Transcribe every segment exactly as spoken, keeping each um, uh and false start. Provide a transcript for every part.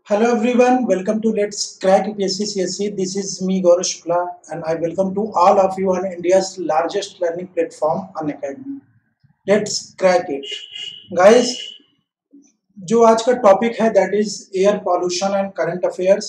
Hello everyone, welcome to Let's Crack U P S C C S C. This is me Gaurav Shukla and I welcome to all of you on India's largest learning platform Unacademy. Let's crack it. Guys, जो आज का topic है that is air pollution and current affairs.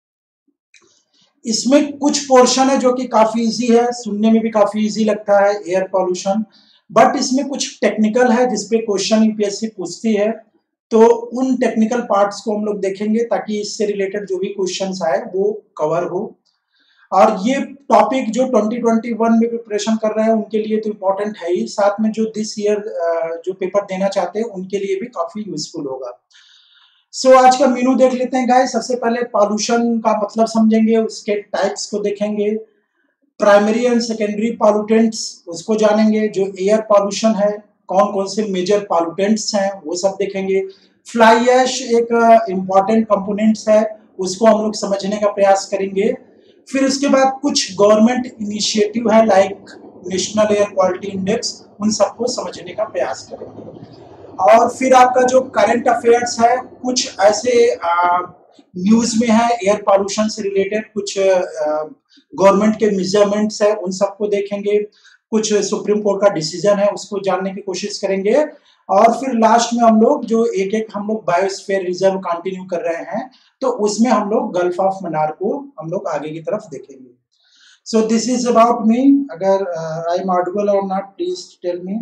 इसमें कुछ portion है जो कि काफी इजी है, सुनने में भी काफी इजी लगता है एयर पॉल्यूशन, बट इसमें कुछ टेक्निकल है जिसपे क्वेश्चन यूपीएससी पूछती है। तो उन टेक्निकल पार्ट्स को हम लोग देखेंगे ताकि इससे रिलेटेड जो भी क्वेश्चंस आए वो कवर हो। और ये टॉपिक जो ट्वेंटी ट्वेंटी वन में प्रिपरेशन कर रहे हैं उनके लिए तो इम्पोर्टेंट है ही, साथ में जो दिस ईयर जो पेपर देना चाहते हैं उनके लिए भी काफी यूजफुल होगा। सो so, आज का मेनू देख लेते हैं गाइस। सबसे पहले पॉल्यूशन का मतलब समझेंगे, उसके टाइप्स को देखेंगे, प्राइमरी एंड सेकेंडरी पॉल्यूटेंट्स उसको जानेंगे, जो एयर पॉल्यूशन है कौन कौन से मेजर पॉल्यूटेंट्स हैं वो सब देखेंगे। फ्लाई ऐश एक इम्पॉर्टेंट कंपोनेंट्स है, उसको हम लोग समझने का प्रयास करेंगे। फिर उसके बाद कुछ गवर्नमेंट इनिशिएटिव है like national air quality index, उन सबको समझने का प्रयास करेंगे। और फिर आपका जो करंट अफेयर्स है, कुछ ऐसे न्यूज में है एयर पॉल्यूशन से रिलेटेड, कुछ गवर्नमेंट के मेजरमेंट्स है उन सबको देखेंगे, कुछ सुप्रीम कोर्ट का डिसीजन है उसको जानने की कोशिश करेंगे। और फिर लास्ट में हम लोग जो एक एक हम लोग बायोस्फीयर रिजर्व कंटिन्यू कर रहे हैं तो उसमें हम लोग गल्फ ऑफ मन्नार को हम लोग आगे की तरफ देखेंगे। So this is about me. अगर I am audible or not please tell me.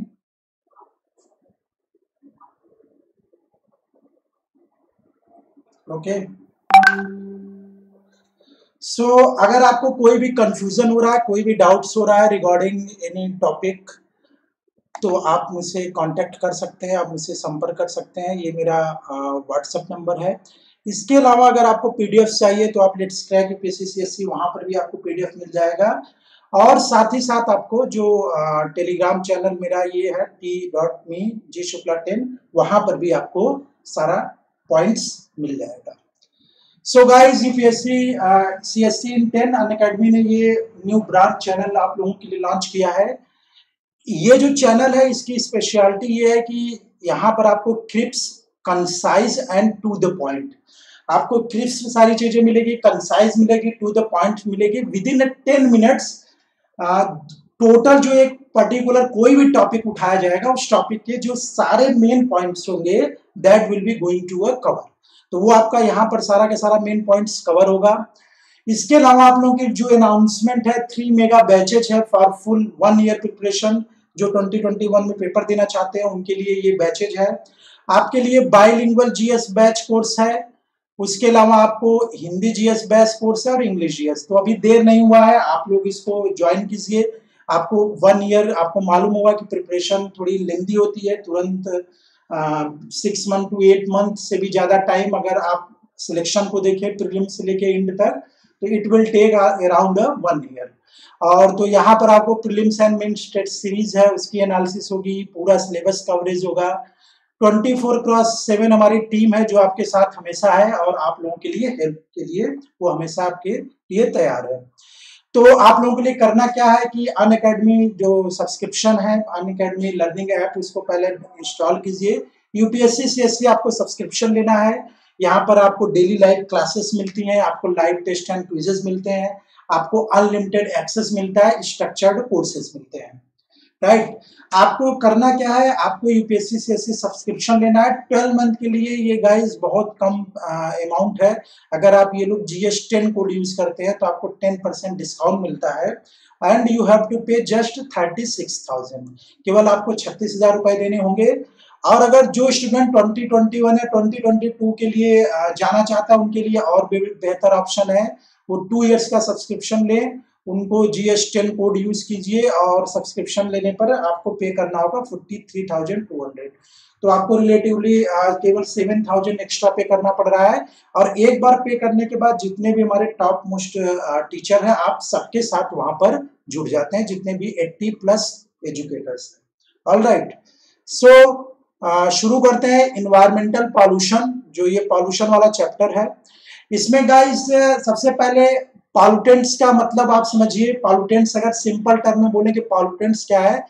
Okay, so so, अगर आपको कोई भी कंफ्यूजन हो रहा है, कोई भी डाउट्स हो रहा है रिगार्डिंग एनी टॉपिक, तो आप मुझसे कांटेक्ट कर सकते हैं, आप मुझसे संपर्क कर सकते हैं। ये मेरा व्हाट्सएप नंबर है। इसके अलावा अगर आपको पीडीएफ चाहिए तो आप लेट्स क्रैक यूपीएससी सीएससी वहां पर भी आपको पीडीएफ मिल जाएगा। और साथ ही साथ आपको जो टेलीग्राम चैनल मेरा ये है t dot me G Shukla ten, वहां पर भी आपको सारा पॉइंट्स मिल जाएगा। So guys, UPSC CSC in ten Unacademy ने ये न्यू ब्रांच चैनल आप लोगों के लिए लॉन्च किया है। ये जो चैनल है इसकी स्पेशलिटी ये है कि यहाँ पर आपको crisp, concise and to the point, आपको क्रिप्स में सारी चीजें मिलेगी, कंसाइज मिलेगी, टू द पॉइंट मिलेगी। Within ten minutes total जो एक पर्टिकुलर कोई भी टॉपिक उठाया जाएगा उस टॉपिक के जो सारे मेन पॉइंट्स होंगे that will be going to a cover. तो वो आपका यहाँ पर सारा के सारा मेन पॉइंट्स कवर होगा। इसके अलावा आप लोगों की जो अनाउंसमेंट है, थ्री मेगा बैचेज है for full one year preparation. जो ट्वेंटी ट्वेंटी वन में पेपर देना चाहते हैं उनके लिए ये बैचेज है। आपके लिए बाइलिंगुअल जीएस बैच कोर्स है, उसके अलावा आपको हिंदी जीएस बैच कोर्स है और इंग्लिश जीएस। तो अभी देर नहीं हुआ है, आप लोग इसको ज्वाइन कीजिए। आपको वन ईयर आपको मालूम होगा कि प्रिपरेशन थोड़ी लेंदी होती है, तुरंत six month to eight month से भी ज्यादा टाइम अगर आप सिलेक्शन को देखें प्रीलिम्स से लेके एंड तक, तो it will take around one year. और तो यहाँ पर आपको prelims and mains test series है, उसकी एनालिसिस होगी, पूरा सिलेबस कवरेज होगा। ट्वेंटी फोर क्रॉस सेवन हमारी टीम है जो आपके साथ हमेशा है और आप लोगों के लिए हेल्प के लिए वो हमेशा आपके लिए तैयार है। तो आप लोगों के लिए करना क्या है कि अनअकैडमी जो सब्सक्रिप्शन है, अनअकैडमी लर्निंग ऐप, उसको पहले इंस्टॉल कीजिए। यूपीएससी सीएससी आपको सब्सक्रिप्शन लेना है। यहाँ पर आपको डेली लाइव क्लासेस मिलती हैं, आपको लाइव टेस्ट एंड क्विजेस मिलते हैं, आपको अनलिमिटेड एक्सेस मिलता है, स्ट्रक्चर्ड कोर्सेज मिलते हैं, राइट। आपको करना क्या है, आपको यूपीएससी सीएससी सब्सक्रिप्शन लेना है ट्वेल्व मंथ के लिए। ये गाइस बहुत कम अमाउंट है। अगर आप ये लोग जीएस टेन कोड यूज करते हैं तो आपको टेन परसेंट डिस्काउंट मिलता है and you have to pay just thirty six thousand, केवल आपको छत्तीस हजार रुपए देने होंगे। और अगर जो स्टूडेंट ट्वेंटी ट्वेंटी वन या ट्वेंटी ट्वेंटी टू के लिए जाना चाहता है उनके लिए और भी बेहतर ऑप्शन है, वो टू इयर्स का सब्सक्रिप्शन ले, उनको जीएस टेन कोड यूज कीजिए और सब्सक्रिप्शन लेने पर आपको पे करना होगा forty three thousand two hundred. तो आपको रिलेटिवली केवल सेवन थाउजेंड एक्स्ट्रा पे करना पड़ रहा है। और एक बार पे करने के बाद जितने भी हमारे टॉप मोस्ट टीचर हैं आप सबके साथ वहां पर जुड़ जाते हैं, जितने भी एट्टी प्लस एजुकेटर्स हैं। ऑल राइट, सो शुरू करते हैं इन्वायरमेंटल पॉल्यूशन, जो ये पॉल्यूशन वाला चैप्टर है। इसमें गाइस सबसे पहले पॉल्यूटेंट्स का मतलब आप समझिए। पॉल्यूटेंट्स अगर सिंपल टर्म में बोले कि पॉल्यूटेंट्स क्या है,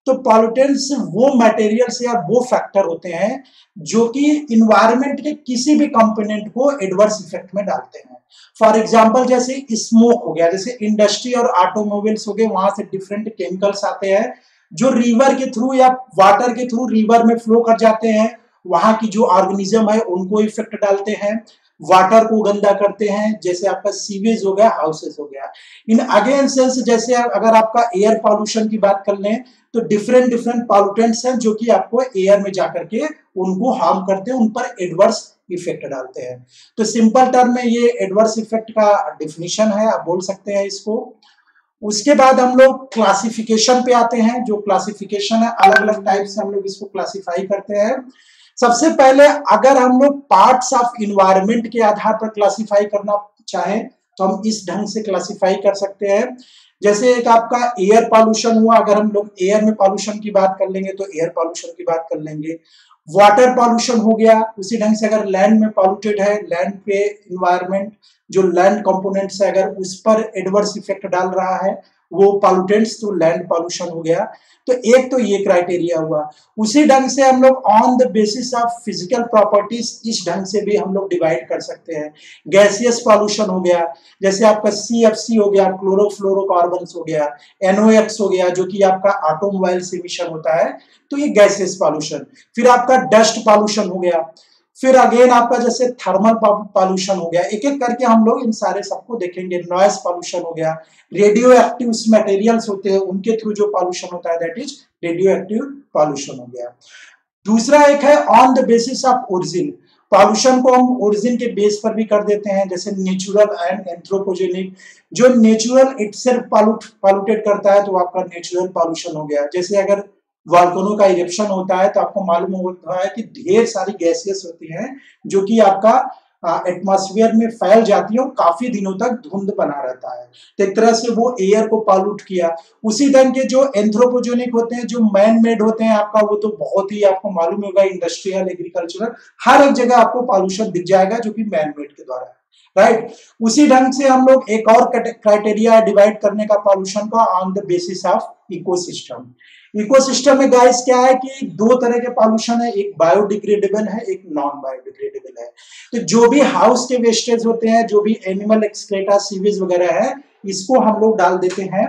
तो पॉल्यूटेंट्स वो मटेरियल्स या वो फैक्टर होते हैं जो कि इन्वायरमेंट के किसी भी कंपोनेंट को एडवर्स इफेक्ट में डालते हैं। फॉर एग्जांपल जैसे स्मोक हो गया, जैसे इंडस्ट्री और ऑटोमोबाइल्स हो गए, वहां से डिफरेंट केमिकल्स आते हैं जो रिवर के थ्रू या वाटर के थ्रू रिवर में फ्लो कर जाते हैं, वहां की जो ऑर्गेनिज्म है उनको इफेक्ट डालते हैं, वाटर को गंदा करते हैं, जैसे आपका सीवेज हो गया, हाउसेस हो गया। इन अगेन सेंस जैसे अगर आपका एयर पॉल्यूशन की बात कर लें तो डिफरेंट डिफरेंट पॉल्यूटेंट्स हैं जो कि आपको एयर में जाकर के उनको हार्म करते हैं, उन पर एडवर्स इफेक्ट डालते हैं। तो सिंपल टर्म में ये एडवर्स इफेक्ट का डिफिनीशन है, आप बोल सकते हैं इसको। उसके बाद हम लोग क्लासिफिकेशन पे आते हैं। जो क्लासिफिकेशन है, अलग अलग टाइप से हम लोग इसको क्लासिफाई करते हैं। सबसे पहले अगर हम लोग पार्ट्स ऑफ इन्वायरमेंट के आधार पर क्लासिफाई करना चाहें तो हम इस ढंग से क्लासिफाई कर सकते हैं। जैसे एक आपका एयर पॉल्यूशन हुआ, अगर हम लोग एयर में पॉल्यूशन की बात कर लेंगे तो एयर पॉल्यूशन की बात कर लेंगे। वाटर पॉल्यूशन हो गया, उसी ढंग से अगर लैंड में पॉल्यूटेड है, लैंड पे इन्वायरमेंट जो लैंड कंपोनेंट्स है अगर उस पर एडवर्स इफेक्ट डाल रहा है वो पॉल्यूटेंट्स, तो लैंड पॉल्यूशन हो गया। तो एक तो ये क्राइटेरिया हुआ। उसी ढंग से हम लोग on the basis of physical properties इस ढंग से भी हम लोग डिवाइड कर सकते हैं। गैसियस पॉल्यूशन हो गया, जैसे आपका सी एफ सी हो गया, क्लोरोफ्लोरोकार्बन्स हो गया, एन ओ एक्स हो गया जो कि आपका ऑटोमोबाइल से इमिशन होता है, तो ये गैसियस पॉल्यूशन। फिर आपका डस्ट पॉल्यूशन हो गया, फिर अगेन आपका जैसे थर्मल पॉल्यूशन हो गया। एक एक करके हम लोग इन सारे सबको देखेंगे। नॉइस पॉल्यूशन हो गया, रेडियो एक्टिव मटेरियल्स होते हैं उनके थ्रू जो पॉल्यूशन होता है that is radioactive pollution हो गया। दूसरा एक है on the basis of origin. Pollution को हम ओरिजिन के बेस पर भी कर देते हैं, जैसे नेचुरल एंड एंथ्रोपोजेनिक। जो नेचुरल इटसेल्फ पॉल्यूटेड करता है तो आपका नेचुरल पॉल्यूशन हो गया। जैसे अगर वॉल्केनो का इरेप्शन होता है तो आपको मालूम होता है कि ढेर सारी गैसेस होती हैं जो कि आपका एटमॉस्फेयर में फैल जाती है और काफी दिनों तक धुंध बना रहता है। तो एक तरह से वो एयर को पॉल्यूट किया। उसी ढंग के जो एंथ्रोपोजेनिक होते हैं, जो मैन मेड होते हैं आपका, वो तो बहुत ही आपको मालूम होगा, इंडस्ट्रियल, एग्रीकल्चरल, हर एक जगह आपको पॉल्यूशन दिख जाएगा जो कि मैन मेड के द्वारा है, राइट। उसी ढंग से हम लोग एक और क्राइटेरिया डिवाइड करने का पॉल्यूशन का on the basis of ecosystem. Ecosystem में गाइस क्या है कि दो तरह के पॉल्यूशन है, एक बायोडिग्रेडेबल है, एक नॉन बायोडिग्रेडेबल है। तो जो भी हाउस के वेस्टेज होते हैं, जो भी एनिमल एक्सक्रेटा, सीवेज वगैरह है, इसको हम लोग डाल देते हैं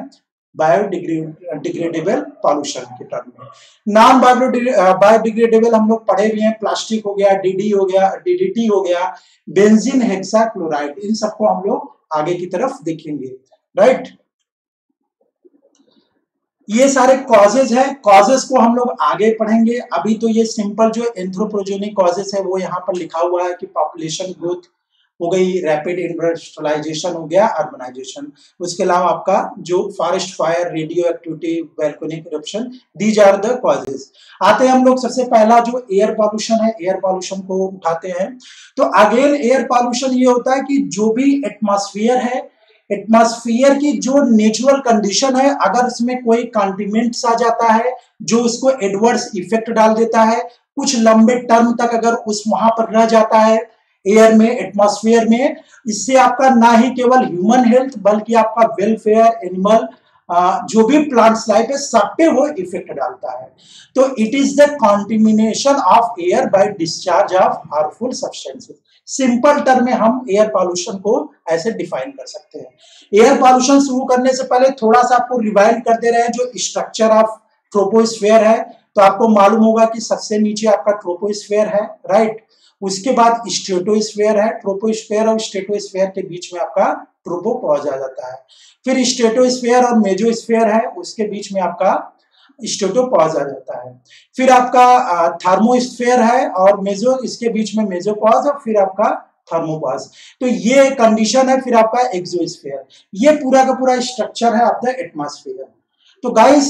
बायोडिग्रेडेबल पॉल्यूशन के टर्म में। नॉन बायोडिग्रेडेबल हम लोग पढ़े भी हैं, प्लास्टिक हो गया, डीडी हो गया, डीडीटी हो गया, बेंजीन हेक्साक्लोराइड, इन सबको हम लोग आगे की तरफ देखेंगे, राइट। ये सारे कॉजेज हैं, कॉजेज को हम लोग आगे पढ़ेंगे। अभी तो ये सिंपल जो एंथ्रोपोजेनिक कॉजेज है वो यहाँ पर लिखा हुआ है कि पॉपुलेशन ग्रोथ हो गई, रैपिड इंडस्ट्रियलाइजेशन हो गया, अर्बनाइजेशन। उसके अलावा आपका जो forest fire, radioactivity, volcanic eruption, these are the causes. आते हैं हम लोग सबसे पहला जो एयर पॉल्यूशन है, एयर पॉल्यूशन को उठाते हैं। तो अगेन एयर पॉल्यूशन ये होता है कि जो भी एटमॉस्फेयर है, एटमॉस्फेयर की जो नेचुरल कंडीशन है, अगर इसमें कोई कॉन्टिनेंट्स आ जाता है जो उसको एडवर्स इफेक्ट डाल देता है, कुछ लंबे टर्म तक अगर उस वहां पर रह जाता है एयर में, एटमॉस्फेयर में, इससे आपका ना ही केवल ह्यूमन हेल्थ बल्कि आपका वेलफेयर, एनिमल, जो भी प्लांट्स लाइफ है, सब पे वो इफेक्ट डालता है। तो it is the contamination of air by discharge of harmful substances. Simple term में हम एयर पॉल्यूशन को ऐसे डिफाइन कर सकते हैं। एयर पॉल्यूशन शुरू करने से पहले थोड़ा सा आपको रिवाइंड कर दे रहे हैं जो स्ट्रक्चर ऑफ ट्रोपोस्फेयर है। तो आपको मालूम होगा कि सबसे नीचे आपका ट्रोपोस्फेयर है, राइट। उसके बाद स्ट्रेटोस्फेयर है, ट्रोपोस्फेयर और स्ट्रेटोस्फेयर के बीच में आपका ट्रोपोपॉज आ जाता है। फिर स्ट्रेटोस्फेयर और मेजोस्फेयर है, उसके बीच में आपका स्ट्रेटोपॉज आ जाता है। फिर आपका थर्मोस्फेयर है और मेजो, इसके बीच में मेजोपॉज और फिर आपका थर्मोपॉज। तो ये कंडीशन है। फिर आपका एक्सोस्फेयर। ये पूरा का पूरा स्ट्रक्चर है ऑफ द एटमॉस्फेयर। तो guys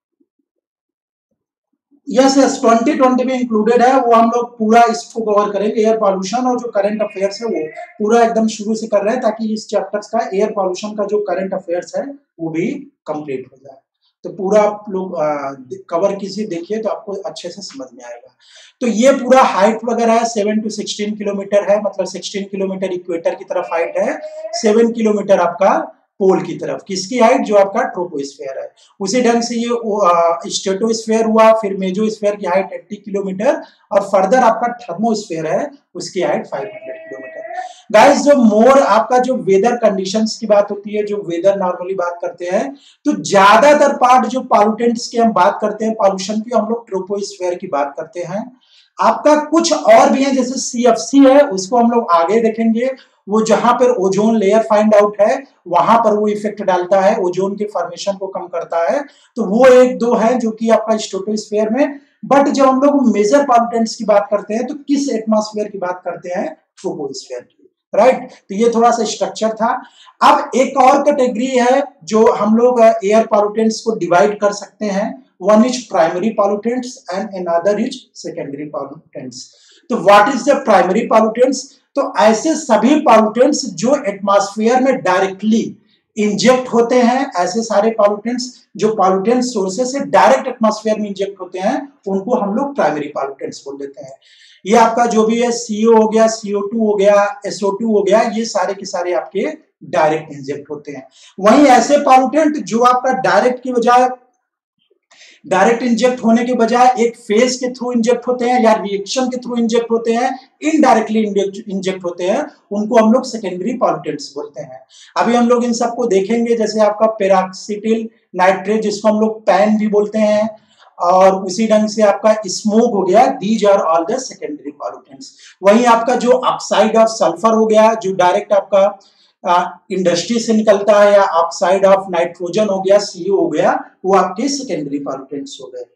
yes yes twenty twenty में इंक्लूडेड है, वो हम लोग पूरा इसको कवर करेंगे। एयर पॉल्यूशन और जो करंट अफेयर्स है वो पूरा एकदम शुरू से कर रहे हैं ताकि इस चैप्टर्स का, एयर पॉल्यूशन का जो करंट अफेयर्स है वो भी कंप्लीट हो जाए। तो पूरा आप लोग कवर कीजिए, देखिए तो आपको अच्छे से समझ में आएगा। तो ये पूरा हाइट वगैरह है, सेवन टू सिक्सटीन किलोमीटर है, मतलब सिक्सटीन किलोमीटर इक्वेटर की तरफ हाइट है, सेवन किलोमीटर आपका पोल की तरफ। किसकी हाइट? जो आपका ट्रोपोस्फेयर है। उसी ढंग से ये स्ट्रेटोस्फेयर हुआ, फिर मेसोस्फेयर की हाइट अस्सी किलोमीटर और फर्दर आपका थर्मोस्फेयर है उसकी हाइट पाँच सौ किलोमीटर। गाइस जो मोर आपका जो वेदर कंडीशंस की बात होती है, जो वेदर नॉर्मली बात करते हैं, तो ज्यादातर पार्ट जो पॉल्यूटेंट्स की हम बात करते हैं, पॉल्यूशन की, हम लोग ट्रोपोस्फेयर की बात करते हैं। आपका कुछ और भी है, जैसे सीएफसी है, उसको हम लोग आगे देखेंगे। वो जहां पर ओजोन लेयर फाइंड आउट है वहां पर वो इफेक्ट डालता है, ओजोन के फॉर्मेशन को कम करता है। तो वो एक दो है जो कि आपका स्ट्रेटोस्फेयर में। बट जब हम लोग मेजर पॉल्यूटेंट्स की बात करते हैं तो किस एटमॉस्फेयर की बात करते हैं? ट्रोपोस्फेयर की, राइट। तो ये थोड़ा सा स्ट्रक्चर था। अब एक और कैटेगरी है जो हम लोग एयर पॉल्यूटेंट्स को डिवाइड कर सकते हैं। One is primary pollutants and another is secondary pollutants. तो what is the primary pollutants? तो ऐसे सभी पॉल्यूटेंट्स जो एटमॉस्फेयर में डायरेक्टली इंजेक्ट होते हैं, ऐसे सारे पॉल्यूटेंट्स जो पॉल्यूटेंट सोर्सेस से डायरेक्ट एटमॉस्फेयर में इंजेक्ट होते हैं, उनको हम लोग प्राइमरी पॉल्यूटेंट्स बोल देते हैं। ये आपका जो भी है सीओ हो गया, सीओ टू हो गया, एसओ टू हो गया, ये सारे के सारे आपके डायरेक्ट इंजेक्ट होते हैं। वहीं ऐसे पॉल्यूटेंट जो आपका डायरेक्ट की बजाय डायरेक्ट इंजेक्ट होने के बजाय एक फेज के थ्रू इंजेक्ट होते हैं या रिएक्शन के थ्रू इंजेक्ट होते हैं, इनडायरेक्टली इंजेक्ट होते हैं, उनको हम लोग सेकेंडरी पॉल्यूटेंट्स बोलते हैं। अभी हम लोग इन सबको देखेंगे, जैसे आपका पेरोक्सिटिल नाइट्रेट जिसको हम लोग पैन भी बोलते हैं, और उसी ढंग से आपका स्मोक हो गया, these are all the secondary pollutants. वहीं आपका जो ऑक्साइड ऑफ सल्फर हो गया, जो डायरेक्ट आपका इंडस्ट्री uh, से निकलता है, या ऑक्साइड ऑफ नाइट्रोजन हो गया, सीओ हो गया, वो आपके सेकेंडरी पॉल्यूटेंट्स हो गए।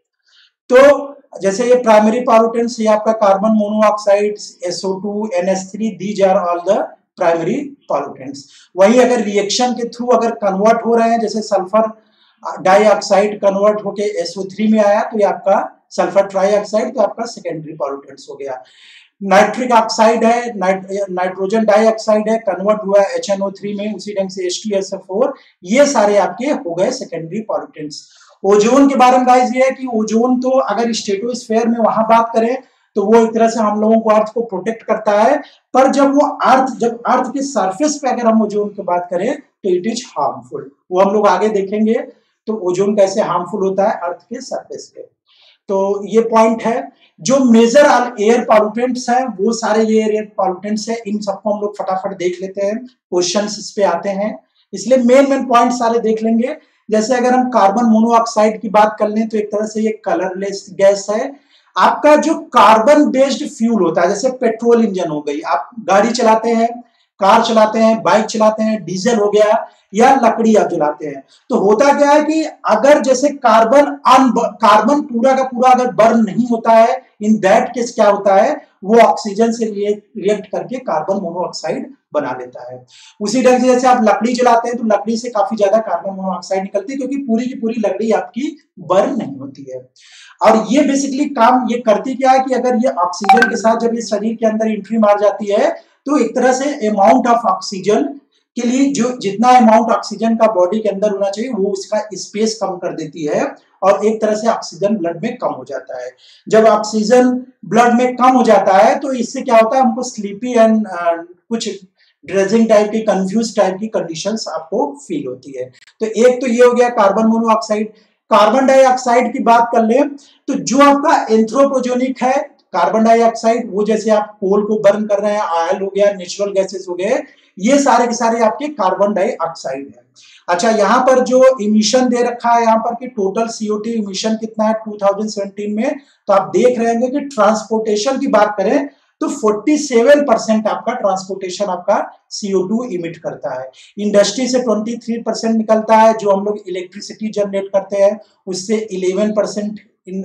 तो जैसे ये प्राइमरी पॉल्यूटेंट्स, ये आपका carbon monoxide, SO two, NH three, these are all the primary pollutants. वही अगर रिएक्शन के थ्रू अगर कन्वर्ट हो रहे हैं, जैसे सल्फर डाइऑक्साइड कन्वर्ट होके एसओ थ्री में आया, तो ये आपका सल्फर ट्राइऑक्साइड, तो आपका सेकेंडरी पॉल्यूटेंट्स हो गया। नाइट्रिक ऑक्साइड है, नाइट, नाइट्रोजन डाइऑक्साइड है, कन्वर्ट हुआ एच एन ओ थ्री में, उसी ढंग से H two S O four, ये सारे आपके हो गए सेकेंडरी पॉल्यूटेंट्स। ओजोन के बारे में गाइस ये है कि ओजोन तो अगर स्ट्रेटोस्फेयर में वहां बात करें तो वो एक तरह से हम लोगों को अर्थ को प्रोटेक्ट करता है, पर जब वो अर्थ जब अर्थ के सरफेस पे अगर हम ओजोन की बात करें तो इट इज हार्मफुल। वो हम लोग आगे देखेंगे तो ओजोन कैसे हार्मफुल होता है अर्थ के सरफेस पे। तो ये पॉइंट है। जो मेजर एयर पॉल्यूटेंट्स हैं वो सारे ये एयर पॉल्यूटेंट्स हैं, इन सबको हम लोग फटाफट देख लेते हैं, क्वेश्चंस इस पे आते हैं, इसलिए मेन मेन पॉइंट सारे देख लेंगे। जैसे अगर हम कार्बन मोनोऑक्साइड की बात कर लें तो एक तरह से ये कलरलेस गैस है। आपका जो कार्बन बेस्ड फ्यूल होता है, जैसे पेट्रोल इंजन हो गई, आप गाड़ी चलाते हैं, कार चलाते हैं, बाइक चलाते हैं, डीजल हो गया, या लकड़ी आप जलाते हैं, तो होता क्या है कि अगर जैसे कार्बन अन कार्बन पूरा का पूरा अगर बर्न नहीं होता है, इन दैट केस क्या होता है, वो ऑक्सीजन से रिएक्ट करके कार्बन मोनोऑक्साइड बना लेता है। उसी ढंग से जैसे आप लकड़ी जलाते हैं तो लकड़ी से काफी ज्यादा कार्बन मोनोऑक्साइड निकलती है, क्योंकि पूरी की पूरी लकड़ी आपकी बर्न नहीं होती है। और ये बेसिकली काम ये करती क्या है कि अगर ये ऑक्सीजन के साथ जब ये शरीर के अंदर एंट्री मार जाती है तो एक तरह से अमाउंट ऑफ ऑक्सीजन के लिए जो जितना अमाउंट ऑक्सीजन का बॉडी के अंदर होना चाहिए वो उसका स्पेस कम कर देती है, और एक तरह से ऑक्सीजन ब्लड में कम हो जाता है। जब ऑक्सीजन ब्लड में कम हो जाता है तो इससे क्या होता है, हमको स्लीपी एंड कुछ ड्रेजिंग टाइप की, कंफ्यूज टाइप की कंडीशंस आपको फील होती है। तो एक तो ये हो गया कार्बन मोनोऑक्साइड। कार्बन डाइऑक्साइड की बात कर ले तो जो आपका एंथ्रोपोजेनिक है कार्बन डाइऑक्साइड, वो जैसे आप कोल को बर्न कर रहे हैं, ऑयल हो गया, नेचुरल गैसेस हो गए, ये सारे के सारे आपके कार्बन डाइऑक्साइड है। अच्छा, यहाँ पर जो इमिशन दे रखा है यहाँ पर कि टोटल सीओ टू इमिशन कितना है टू थाउजेंड सेवेंटीन में, तो आप देख रहे होंगे कि ट्रांसपोर्टेशन की बात करें तो सैंतालीस परसेंट आपका ट्रांसपोर्टेशन आपका सीओ टू इमिट करता है। इंडस्ट्री से तेईस परसेंट निकलता है, जो हम लोग इलेक्ट्रिसिटी जनरेट करते हैं उससे ग्यारह परसेंट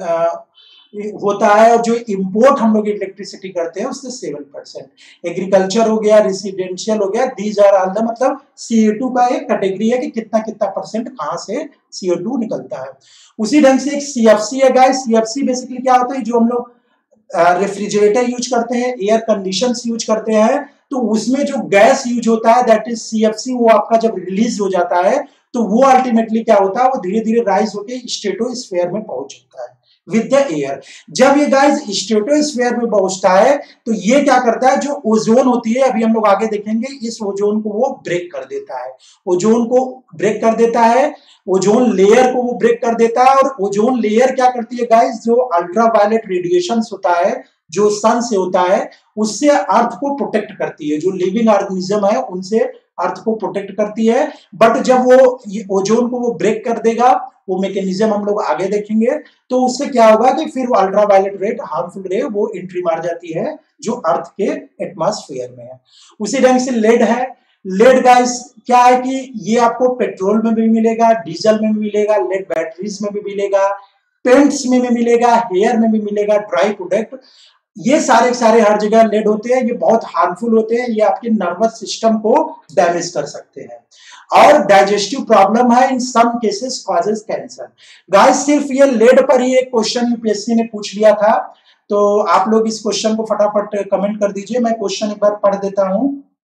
होता है, और जो इंपोर्ट हम लोग इलेक्ट्रिसिटी करते हैं उससे सेवन परसेंट। एग्रीकल्चर हो गया, रेसिडेंशियल हो गया, दीज आर ऑल द मतलब सी ओ टू का एक कैटेगरी है कि कितना कितना परसेंट कहां से सी ओ टू निकलता है। उसी ढंग से एक सी एफ सी है guys. C F C basically क्या होता है, जो हम लोग रेफ्रिजरेटर यूज करते हैं, एयर कंडीशंस यूज करते हैं, तो उसमें जो गैस यूज होता है that is C F C, वो आपका जब रिलीज हो जाता है तो वो अल्टीमेटली क्या होता है, वो धीरे धीरे राइज होकर स्ट्रेटोस्फेयर में पहुंच जाता है। With the air. जब ये गाइस स्ट्रेटोस्फीयर में पहुंचता है तो ये क्या करता है, जो ओजोन होती है, अभी हम लोग आगे देखेंगे, इस ओजोन को वो ब्रेक कर देता है, ओजोन को ब्रेक कर देता है, ओजोन लेयर को वो ब्रेक कर देता है। और ओजोन लेयर क्या करती है गाइस, जो अल्ट्रावायलेट रेडिएशन होता है जो सन से होता है, उससे अर्थ को प्रोटेक्ट करती है, जो लिविंग ऑर्गेनिज्म है उनसे अर्थ को प्रोटेक्ट करती है। बट जब वो ये ओजोन को वो ब्रेक कर देगा, वो मैकेनिज्म हम लोग आगे देखेंगे, तो उससे क्या होगा कि फिर वो अल्ट्रावायलेट रेड हार्मफुल रे वो एंट्री मार जाती है जो अर्थ के एटमॉस्फेयर में है। उसी ढंग से लेड है। लेड गाइस क्या है कि ये आपको पेट्रोल में भी मिलेगा, डीजल में भी मिलेगा, लेड बैटरीज में भी मिलेगा, पेंट्स में भी मिलेगा, हेयर में भी मिलेगा, ड्राई प्रोडक्ट, ये सारे सारे हर जगह लेड होते हैं। ये बहुत हार्मफुल होते हैं, ये आपके नर्वस सिस्टम को डैमेज कर सकते हैं। और डाइजेस्टिव प्रॉब्लम है, in some cases causes cancer. Guys सिर्फ ये लेड पर ही एक क्वेश्चन यूपीएससी ने पूछ लिया था, तो आप लोग इस क्वेश्चन को फटाफट कमेंट कर दीजिए। मैं क्वेश्चन एक बार पढ़ देता हूं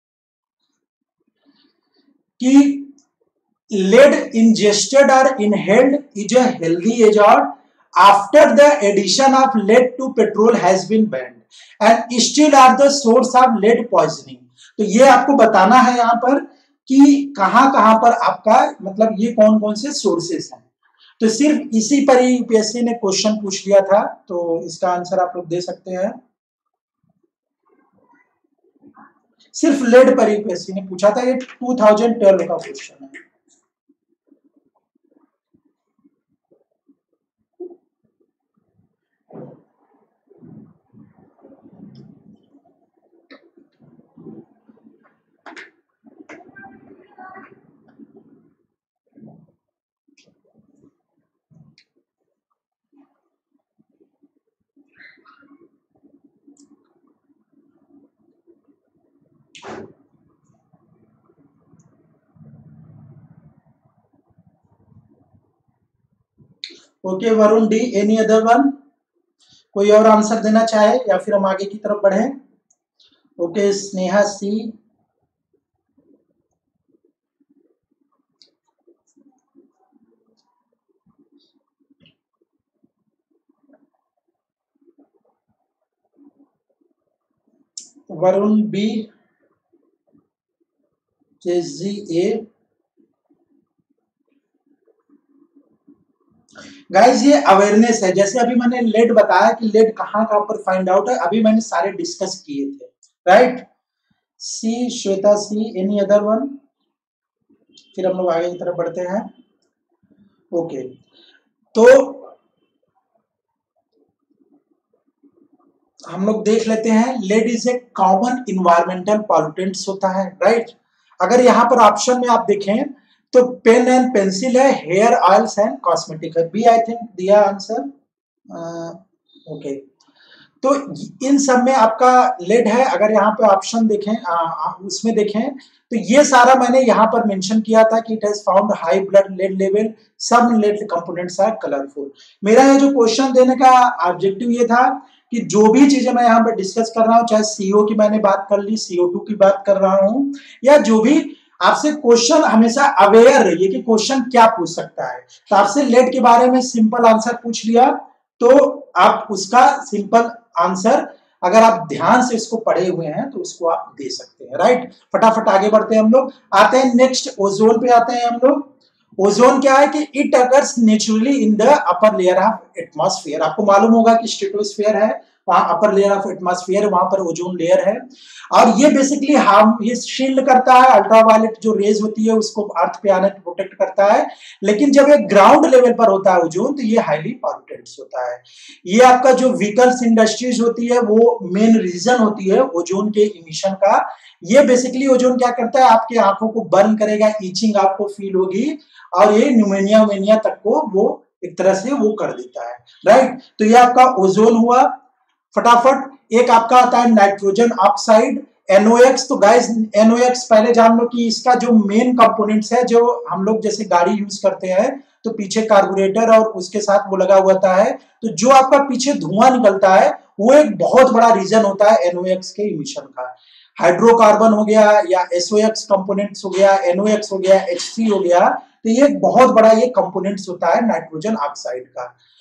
कि lead ingested or inhaled is a healthy agent after the addition of lead to petrol has been banned and still are the source of lead poisoning। तो ये आपको बताना है यहाँ पर कि कहां कहां पर आपका मतलब ये कौन कौन से सोर्सेस हैं। तो सिर्फ इसी पर ही यूपीएससी ने क्वेश्चन पूछ लिया था, तो इसका आंसर आप लोग दे सकते हैं। सिर्फ लेड पर ही यूपीएससी ने पूछा था, ये टू थाउजेंड ट्वेल्व का क्वेश्चन है। Okay Varun D, any other one, कोई और आंसर देना चाहे या फिर हम आगे की तरफ बढ़े। Okay Sneha C, Varun B, JG A. Guys ये अवेयरनेस है, जैसे अभी मैंने लेड बताया कि लेड कहाँ कहाँ पर फाइंड आउट है, अभी मैंने सारे डिस्कस किए थे, right. C Shweta C, any other one, फिर हम लोग आगे की तरफ बढ़ते हैं। ओके तो हम लोग देख लेते हैं, lead is a common environmental pollutants होता है, राइट। अगर यहाँ पर ऑप्शन में आप देखें तो पेन एंड पेंसिल है, हेयर ऑयल्स एंड कॉस्मेटिक है, बी आई थिंक दिया आंसर। ओके तो इन सब में आपका लेड है। अगर यहाँ पे ऑप्शन देखें आ, आ, उसमें देखें तो ये सारा मैंने यहाँ पर मेंशन किया था कि it has found high blood lead level, some lead components are colourful. मेरा ये जो क्वेश्चन देने का ऑब्जेक्टिव ये था कि जो भी चीजें मैं यहाँ पर डिस्कस कर रहा हूँ, चाहे सीओ की मैंने बात कर ली, सीओ टू की बात कर रहा हूँ, या जो भी आपसे क्वेश्चन, हमेशा अवेयर रहिए कि क्वेश्चन क्या पूछ सकता है। तो आपसे लेड के बारे में सिंपल आंसर पूछ लिया तो आप उसका सिंपल आंसर, अगर आप ध्यान से इसको पढ़े हुए हैं तो उसको आप दे सकते हैं, राइट। फटाफट आगे बढ़ते हैं हम लोग, आते हैं नेक्स्ट ओजोन पे आते हैं हम लोग। ओजोन क्या है कि it occurs naturally in the upper layer of atmosphere. आपको मालूम होगा कि स्ट्रेटोस्फेयर है, वहां अपर लेयर ऑफ एटमॉस्फेयर, वहां पर ओजोन लेयर है, और ये बेसिकली हार्म, ये शील्ड करता है, अल्ट्रावायलेट जो रेज होती है उसको अर्थ पे आने से प्रोटेक्ट करता है। लेकिन जब ये ग्राउंड लेवल पर होता है ओजोन, तो ये हाईली पॉल्यूटेंट्स होता है। ये आपका जो व्हीकल्स इंडस्ट्रीज होती है वो मेन रीजन होती है ओजोन के इमिशन का। ये बेसिकली ओजोन क्या करता है, आपके आंखों को बर्न करेगा, ईचिंग आपको फील होगी, और ये न्यूमोनिया वेनिया तक को वो एक तरह से वो कर देता है, राइट। तो ये आपका ओजोन हुआ। फटाफट एक आपका आता है nitrogen oxide, N O X. तो गाइस एन ओ एक्स पहले जान लो कि इसका जो मेन कंपोनेंट्स है, जो हम लोग जैसे गाड़ी यूज करते हैं तो पीछे कार्बोरेटर और उसके साथ वो लगा हुआ होता है, तो जो आपका पीछे धुआं निकलता है वो एक बहुत बड़ा रीजन होता है एन ओ एक्स के इमिशन का। हाइड्रोकार्बन हो गया या एस ओ एक्स कंपोनेंट्स हो गया, एन ओ एक्स हो गया, एच सी हो गया, तो ये एक बहुत बड़ा ये कंपोनेंट्स होता है नाइट्रोजन ऑक्साइड का।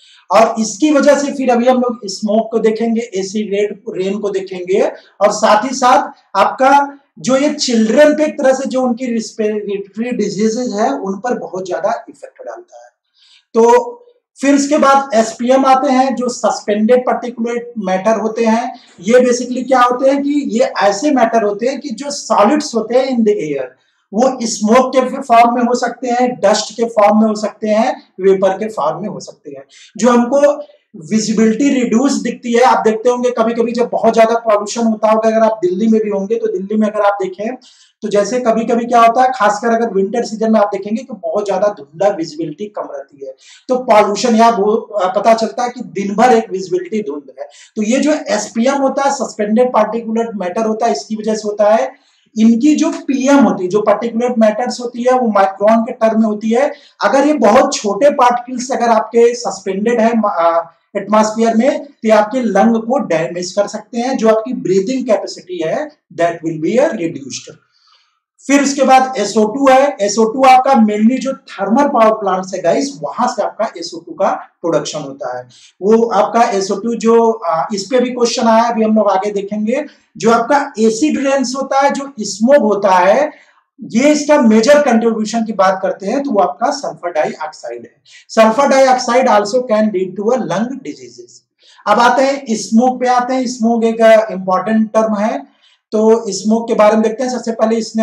और इसकी वजह से फिर अभी हम लोग स्मोक को देखेंगे, एसिड रेन को देखेंगे, और साथ ही साथ आपका जो ये चिल्ड्रन पे एक तरह से जो उनकी रिस्पिरेटरी डिजीजेज है उन पर बहुत ज्यादा इफेक्ट डालता है। तो फिर इसके बाद एसपीएम आते हैं जो सस्पेंडेड पार्टिकुलेट मैटर होते हैं। ये बेसिकली क्या होते हैं कि ये ऐसे मैटर होते हैं कि जो सॉलिड्स होते हैं इन द एयर, वो स्मोक के फॉर्म में हो सकते हैं, डस्ट के फॉर्म में हो सकते हैं, वेपर के फॉर्म में हो सकते हैं, जो हमको विजिबिलिटी रिड्यूस दिखती है। आप देखते होंगे कभी कभी जब बहुत ज्यादा पॉल्यूशन होता होगा, अगर आप दिल्ली में भी होंगे तो दिल्ली में अगर आप देखें तो जैसे कभी कभी क्या होता है, खासकर अगर विंटर सीजन में आप देखेंगे कि बहुत ज्यादा धुंधला, विजिबिलिटी कम रहती है, तो पॉल्यूशन यहाँ पता चलता है कि दिन भर एक विजिबिलिटी धुंध है। तो ये जो एसपीएम होता है, सस्पेंडेड पार्टिकुलेट मैटर होता है, इसकी वजह से होता है। इनकी जो पीएम होती है, जो पार्टिकुलेट मैटर्स होती है, वो माइक्रोन के टर्म में होती है। अगर ये बहुत छोटे पार्टिकल्स अगर आपके सस्पेंडेड है एटमॉस्फेयर में, तो आपके लंग को डैमेज कर सकते हैं, जो आपकी ब्रीथिंग कैपेसिटी है दैट विल बी रिड्यूस्ड। फिर उसके बाद एस ओ टू है। एस ओ टू आपका मेनली जो थर्मल पावर प्लांट्स है गाइस, वहां से आपका एस ओ टू का प्रोडक्शन होता है। वो आपका एस ओ टू जो आ, इस पे भी क्वेश्चन आया, अभी हम लोग आगे देखेंगे। जो आपका एसिड रेन्स होता है, जो स्मोक होता है, ये इसका मेजर कंट्रीब्यूशन की बात करते हैं तो वो आपका सल्फर डाइऑक्साइड है। Sulphur dioxide also can lead to a lung diseases. अब आते हैं स्मोक पे आते हैं। स्मोक एक इंपॉर्टेंट टर्म है, तो स्मोक के बारे में देखते हैं। सबसे पहले इसने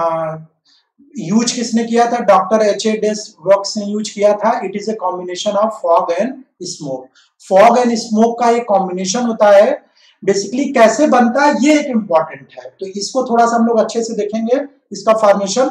यूज किसने किया था? Doctor H A Des Voeux ने यूज किया था। It is a combination of fog and smoke. Fog and smoke का एक कॉम्बिनेशन होता है। बेसिकली कैसे बनता है ये एक इंपॉर्टेंट है, तो इसको थोड़ा सा हम लोग अच्छे से देखेंगे, इसका फॉर्मेशन।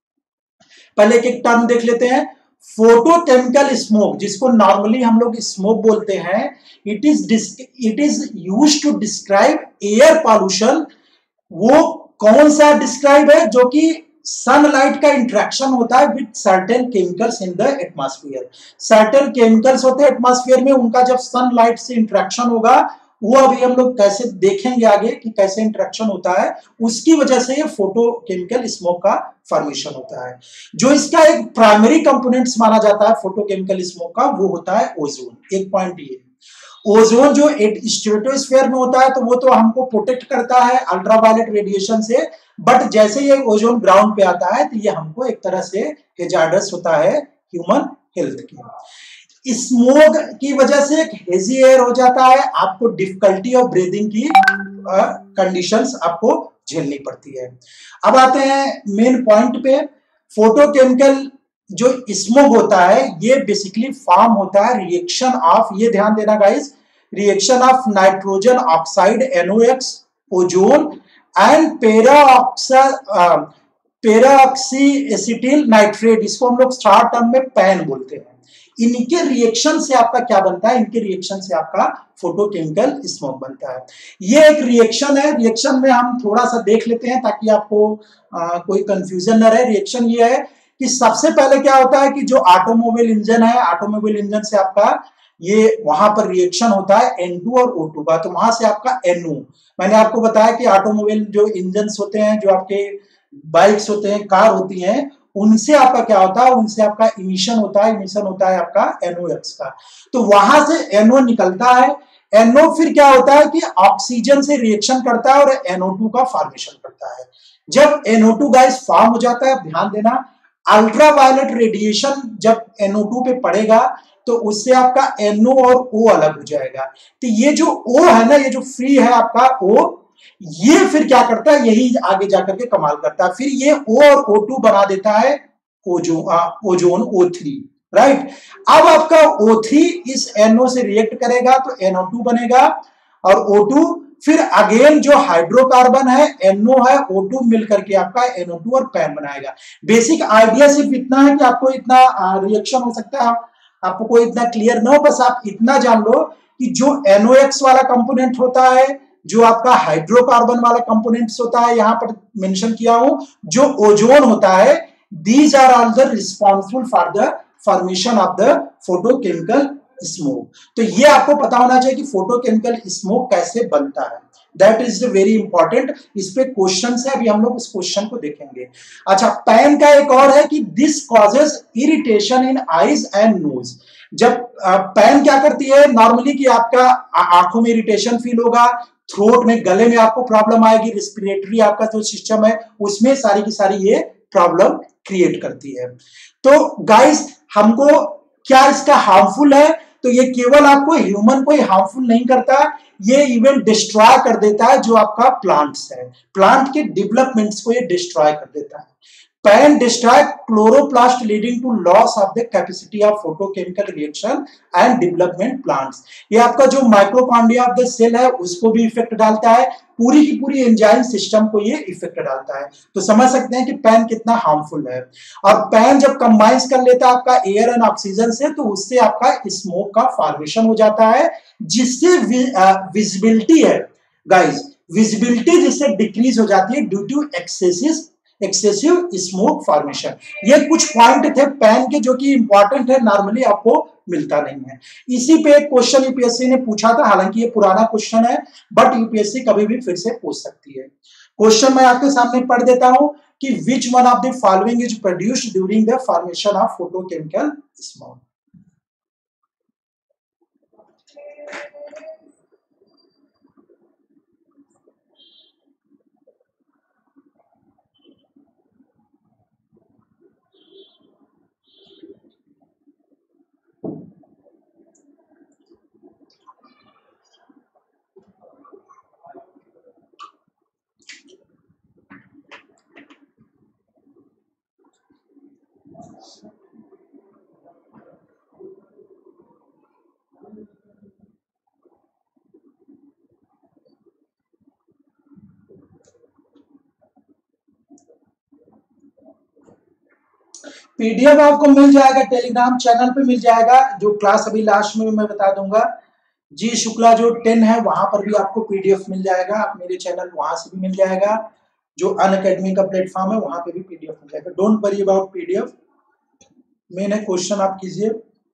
पहले एक एक टर्म देख लेते हैं। फोटोकेमिकल स्मोक, जिसको नॉर्मली हम लोग स्मोक बोलते हैं, it is it is used to describe air pollution. वो कौन सा डिस्क्राइब है? जो कि सनलाइट का इंटरेक्शन होता है with certain chemicals in the atmosphere. Certain chemicals होते हैं एटमॉस्फेयर में, उनका जब सनलाइट से इंटरेक्शन होगा, वो अभी हम लोग कैसे देखेंगे आगे कि कैसे इंटरेक्शन होता है, उसकी वजह से ये फोटोकेमिकल स्मोक का फॉर्मेशन होता है। जो इसका एक प्राइमरी कंपोनेंट्स माना जाता है फोटोकेमिकल स्मोक का, वो होता है ओजोन। एक पॉइंट ये, ओजोन जो स्ट्रेटोस्फेयर में होता है, तो वो तो हमको प्रोटेक्ट करता है अल्ट्रावायलेट रेडिएशन से, बट जैसे ये ओजोन ग्राउंड पे आता है तो ये हमको एक तरह से हैजार्डस होता है ह्यूमन हेल्थ की। स्मोक की वजह से एक हेजी एयर हो जाता है, आपको डिफिकल्टी ऑफ ब्रीदिंग की कंडीशंस आपको झेलनी पड़ती है। अब आते हैं मेन पॉइंट पे। फोटोकेमिकल जो स्मोक होता है, ये बेसिकली फॉर्म होता है रिएक्शन ऑफ, ये ध्यान देना guys, reaction of nitrogen oxide N O X, ozone and पेराऑक्सा पेराऑक्सी एसिटिल नाइट्रेट, इसको हम लोग शॉर्ट टर्म में पैन बोलते हैं। इनके रिएक्शन से आपका क्या बनता है? इनके रिएक्शन से आपका फोटोकेमिकल स्मोक बनता है। ये एक रिएक्शन है। रिएक्शन में हम थोड़ा सा देख लेते हैं ताकि आपको आ, कोई कंफ्यूजन न रहे। रिएक्शन ये है कि सबसे पहले क्या होता है कि जो ऑटोमोबाइल इंजन है, ऑटोमोबाइल इंजन से आपका ये वहां पर रिएक्शन होता है एन टू और ओ टू का, तो वहां से आपका एन ओ। मैंने आपको बताया कि ऑटोमोबाइल जो इंजन होते हैं, जो आपके बाइक्स होते हैं, कार होती हैं, उनसे आपका क्या होता है? उनसे आपका इमिशन होता है। इमिशन होता है आपका एन ओ एक्स का, तो वहां से एन ओ निकलता है। एन ओ फिर क्या होता है कि ऑक्सीजन से रिएक्शन करता है और एन ओ टू का फॉर्मेशन करता है। जब N O two guys form हो जाता है, ध्यान देना, अल्ट्रावायलेट रेडिएशन जब एन ओ टू पे पड़ेगा तो उससे आपका एन ओ और O अलग हो जाएगा। तो ये जो O है ना, ये जो फ्री है आपका O, ये फिर क्या करता है? यही आगे जाकर के कमाल करता है। फिर ये O और O टू बना देता है ozone ozone O three, right. अब आपका O थ्री इस एन ओ से रिएक्ट करेगा तो एन ओ टू बनेगा, और O टू फिर अगेन जो हाइड्रोकार्बन है, एन ओ है, O टू मिलकर के आपका एन ओ टू और पैन बनाएगा। बेसिक आइडिया सिर्फ इतना है कि आपको इतना रिएक्शन हो सकता है, आपको कोई इतना क्लियर ना हो, बस आप इतना जान लो कि जो एन ओ एक्स वाला कंपोनेंट होता है, जो आपका हाइड्रोकार्बन वाला कंपोनेंट्स होता है, यहां पर मेंशन किया हूं, जो ओजोन होता है, these are all the responsible for the formation of the photochemical smoke. तो ये आपको पता होना चाहिए कि फोटोकेमिकल स्मोक कैसे बनता है। That is very important. इस पे क्वेश्चन है, अभी हम लोग इस क्वेश्चन को देखेंगे। अच्छा, पैन का एक और है कि this causes irritation in eyes and nose. जब पेन क्या करती है नॉर्मली कि आपका आंखों में इरिटेशन फील होगा, थ्रोट में, गले में आपको प्रॉब्लम आएगी, रिस्पिरेटरी आपका जो सिस्टम है उसमें सारी की सारी ये प्रॉब्लम क्रिएट करती है। तो गाइस हमको क्या इसका हार्मफुल है, तो ये केवल आपको ह्यूमन को ही हार्मफुल नहीं करता, ये इवन डिस्ट्रॉय कर देता है जो आपका प्लांट्स है, प्लांट के डेवलपमेंट्स को ये डिस्ट्रॉय कर देता है। PAN destroy chloroplast leading to loss of the capacity of photochemical reaction and development plants. ये आपका जो माइक्रोकॉन्ड्रिया ऑफ द सेल है उसको भी इफेक्ट डालता है, पूरी की पूरी एंजाइम सिस्टम को ये इफेक्ट डालता है। तो समझ सकते हैं कि पेन कितना हार्मफुल है। और पेन जब कंबाइंस कर लेता है आपका एयर एंड ऑक्सीजन से, तो उससे आपका स्मोक का फॉर्मेशन हो जाता है, जिससे विजिबिलिटी है गाइस, विजिबिलिटी जिससे डिक्रीज हो जाती है due to excessive excessive smoke formation. ये कुछ पॉइंट थे पेन के जो कि इंपॉर्टेंट है, नॉर्मली आपको मिलता नहीं है। इसी पे एक क्वेश्चन यूपीएससी ने पूछा था, हालांकि ये पुराना क्वेश्चन है बट यूपीएससी कभी भी फिर से पूछ सकती है। क्वेश्चन मैं आपके सामने पढ़ देता हूं कि which one of the following is produced during the formation of photochemical smoke. PDF आपको मिल जाएगा, टेलीग्राम चैनल पे मिल जाएगा, जो क्लास अभी लास्ट में मैं बता दूंगा। जी शुक्ला जो टेन है वहां पर भी आपको पीडीएफ मिल जाएगा, आप मेरे चैनल वहां से भी मिल जाएगा, जो अनअकैडमी का प्लेटफॉर्म है वहां पे भी पीडीएफ मिल जाएगा। Don't worry about PDF. Main है क्वेश्चन आप कीजिए।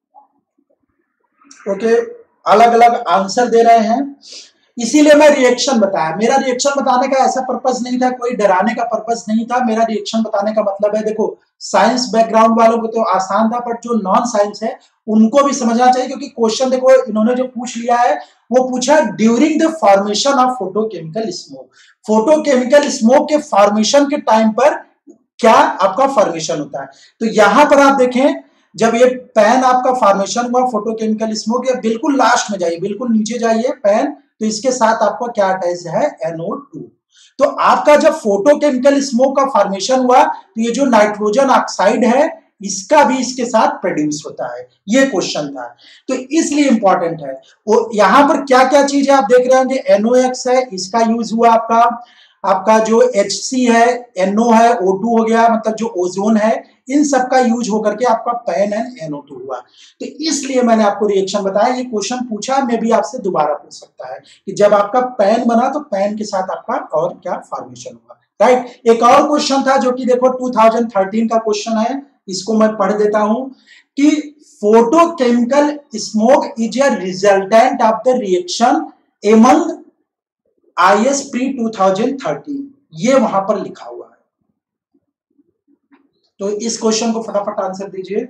ओके, अलग अलग आंसर दे रहे हैं, इसीलिए मैं रिएक्शन बताया। मेरा रिएक्शन बताने का ऐसा पर्पस नहीं था, कोई डराने का पर्पस नहीं था। मेरा रिएक्शन बताने का मतलब है, देखो साइंस बैकग्राउंड वालों को तो आसान था, बट जो नॉन साइंस है उनको भी समझना चाहिए, क्योंकि क्वेश्चन देखो इन्होंने जो पूछ लिया है वो पूछा during the formation of photochemical smoke. Photochemical smoke के फॉर्मेशन के टाइम पर क्या आपका फॉर्मेशन होता है। तो यहां पर आप देखें, जब ये पैन आपका फॉर्मेशन हुआ फोटोकेमिकल स्मोक, या बिल्कुल लास्ट में जाइए, बिल्कुल नीचे जाइए पैन, तो इसके साथ आपका क्या अटैच है, एन ओ टू। तो आपका जब फोटोकेमिकल स्मोक का फॉर्मेशन हुआ, तो ये जो नाइट्रोजन ऑक्साइड है इसका भी इसके साथ प्रोड्यूस होता है। ये क्वेश्चन था, तो इसलिए इंपॉर्टेंट है। वो यहां पर क्या क्या चीज है आप देख रहे होंगे, एनओएक्स है, इसका यूज हुआ आपका, आपका जो एच सी है, एनओ है, ओ टू हो गया, मतलब जो ओजोन है, इन सब का यूज होकर के आपका PAN and N O two हुआ। तो इसलिए मैंने आपको रिएक्शन बताया। ये क्वेश्चन पूछा, मैं भी आपसे दोबारा पूछ सकता है कि जब आपका पैन बना तो पैन के साथ आपका और क्या फॉर्मेशन हुआ, राइट। एक और क्वेश्चन था जो कि देखो टू थाउजेंड थर्टीन का क्वेश्चन है, इसको मैं पढ़ देता हूं कि photochemical smoke is a resultant of the reaction among I S pre two thousand thirteen, ये वहां पर लिखा हुआ है। तो इस क्वेश्चन को फटाफट आंसर दीजिए।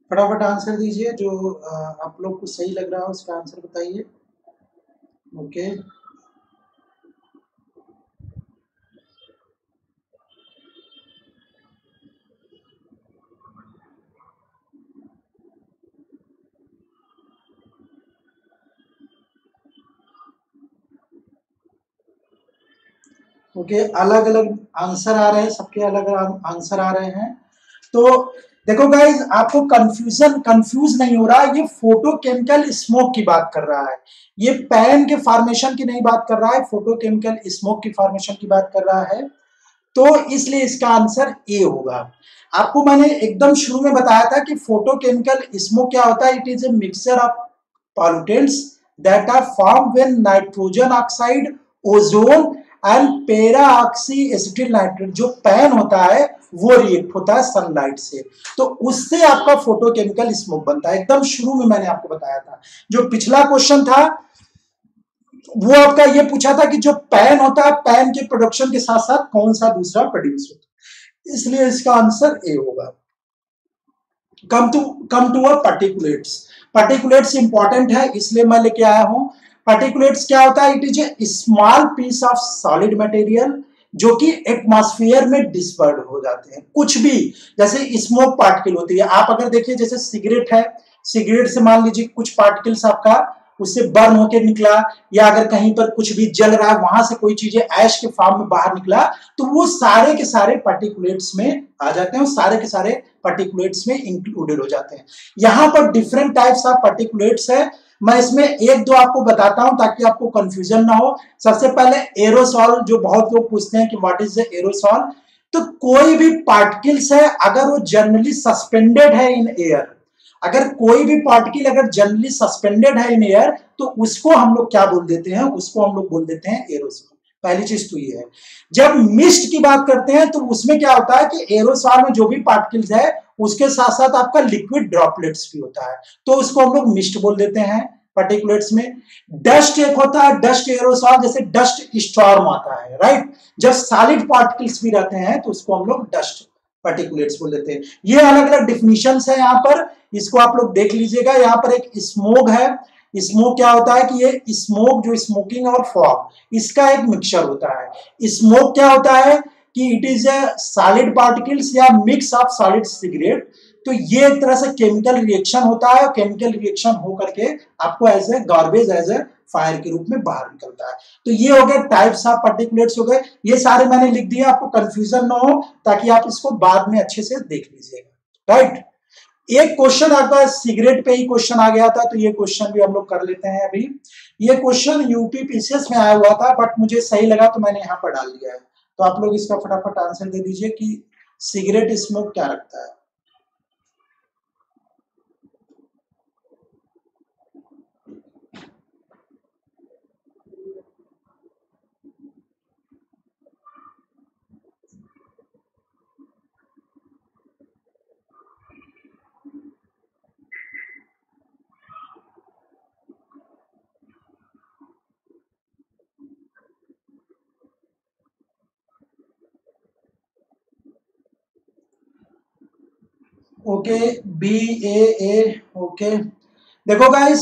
फटाफट आंसर दीजिए, जो आ, आप लोग को सही लग रहा हो उसका आंसर बताइए। ओके, ओके, अलग अलग आंसर आ रहे हैं, सबके अलग अलग आंसर आ रहे हैं। तो देखो गाइज, आपको कंफ्यूजन कंफ्यूज नहीं हो रहा, ये फोटोकेमिकल स्मोक की बात कर रहा है, ये पैन के फॉर्मेशन की नहीं बात कर रहा है, फोटोकेमिकल स्मोक की फॉर्मेशन की बात कर रहा है। तो इसलिए इसका आंसर ए होगा। आपको मैंने एकदम शुरू में बताया था कि फोटोकेमिकल स्मोक क्या होता है, it is a mixture of pollutants that are formed when nitrogen oxide, ozone and peroxyacetyl nitrate, जो पैन होता है वो रिएक्ट होता है सनलाइट से, तो उससे आपका फोटोकेमिकल स्मोक बनता है। एकदम शुरू में मैंने आपको बताया था। जो पिछला क्वेश्चन था वो आपका ये पूछा था कि जो पैन होता है, पैन के प्रोडक्शन के साथ साथ कौन सा दूसरा प्रोड्यूस होता है, इसलिए इसका आंसर ए होगा। Come to come to a particulates. Particulates important है, इसलिए मैं लेके आया हूं। पार्टिकुलेट्स क्या होता है, it is a small piece of solid material जो कि एटमॉस्फेयर में डिस्पर्ड हो जाते हैं। कुछ भी, जैसे स्मोक पार्टिकल होती है, आप अगर देखिए जैसे सिगरेट है, सिगरेट से मान लीजिए कुछ पार्टिकल्स आपका उससे बर्न होकर निकला, या अगर कहीं पर कुछ भी जल रहा है वहां से कोई चीजें ऐश के फॉर्म में बाहर निकला, तो वो सारे के सारे पार्टिकुलेट्स में आ जाते हैं, सारे के सारे पार्टिकुलेट्स में इंक्लूडेड हो जाते हैं। यहाँ पर डिफरेंट टाइप्स ऑफ पार्टिकुलेट्स है, मैं इसमें एक दो आपको बताता हूं ताकि आपको कंफ्यूजन ना हो। सबसे पहले एरोसॉल, जो बहुत लोग पूछते हैं कि व्हाट इज द एरोसॉल, तो कोई भी पार्टिकल्स है अगर वो जनरली सस्पेंडेड है इन एयर, अगर कोई भी पार्टिकल अगर जनरली सस्पेंडेड है इन एयर, तो उसको हम लोग क्या बोल देते हैं, उसको हम लोग बोल देते हैं एरोसॉल। पहली चीज तो ये है। जब मिस्ट की बात करते हैं तो उसमें क्या होता है कि एरोसॉल में जो भी पार्टिकल्स है उसके साथ साथ आपका लिक्विड ड्रॉपलेट्स भी होता है, तो उसको हम लोग मिस्ट बोल देते हैं पार्टिकुलेट्स में। डस्ट एक होता है, डस्ट एरोसॉल, जैसे डस्ट स्टॉर्म आता है, राइट, जब सॉलिड पार्टिकल्स भी रहते हैं तो उसको हम लोग डस्ट पार्टिकुलेट्स बोल देते हैं। ये अलग अलग डिफिनीशंस है यहाँ पर, इसको आप लोग देख लीजिएगा। यहाँ पर एक स्मोक है, स्मोक क्या होता है कि ये स्मोक जो स्मोकिंग और फॉग, इसका एक मिक्सचर होता है। स्मोक क्या होता है कि it is a solid particles या मिक्स ऑफ सॉलिड सिगरेट, तो ये एक तरह से केमिकल रिएक्शन होता है, केमिकल रिएक्शन हो करके आपको as a garbage, as a fire के रूप में बाहर निकलता है। तो ये हो गए टाइप्स ऑफ पार्टिकुलेट्स हो गए, ये सारे मैंने लिख दिए, आपको कंफ्यूजन ना हो ताकि आप इसको बाद में अच्छे से देख लीजिएगा, राइट। एक क्वेश्चन आपका सिगरेट पे ही क्वेश्चन आ गया था, तो ये क्वेश्चन भी हम लोग कर लेते हैं अभी। ये क्वेश्चन यूपी पीसीएस में आया हुआ था, बट मुझे सही लगा तो मैंने यहाँ पर डाल दिया है। तो आप लोग इसका फटाफट आंसर दे दीजिए कि सिगरेट स्मोक क्या रखता है। Okay, B A A, okay. देखो गाइस,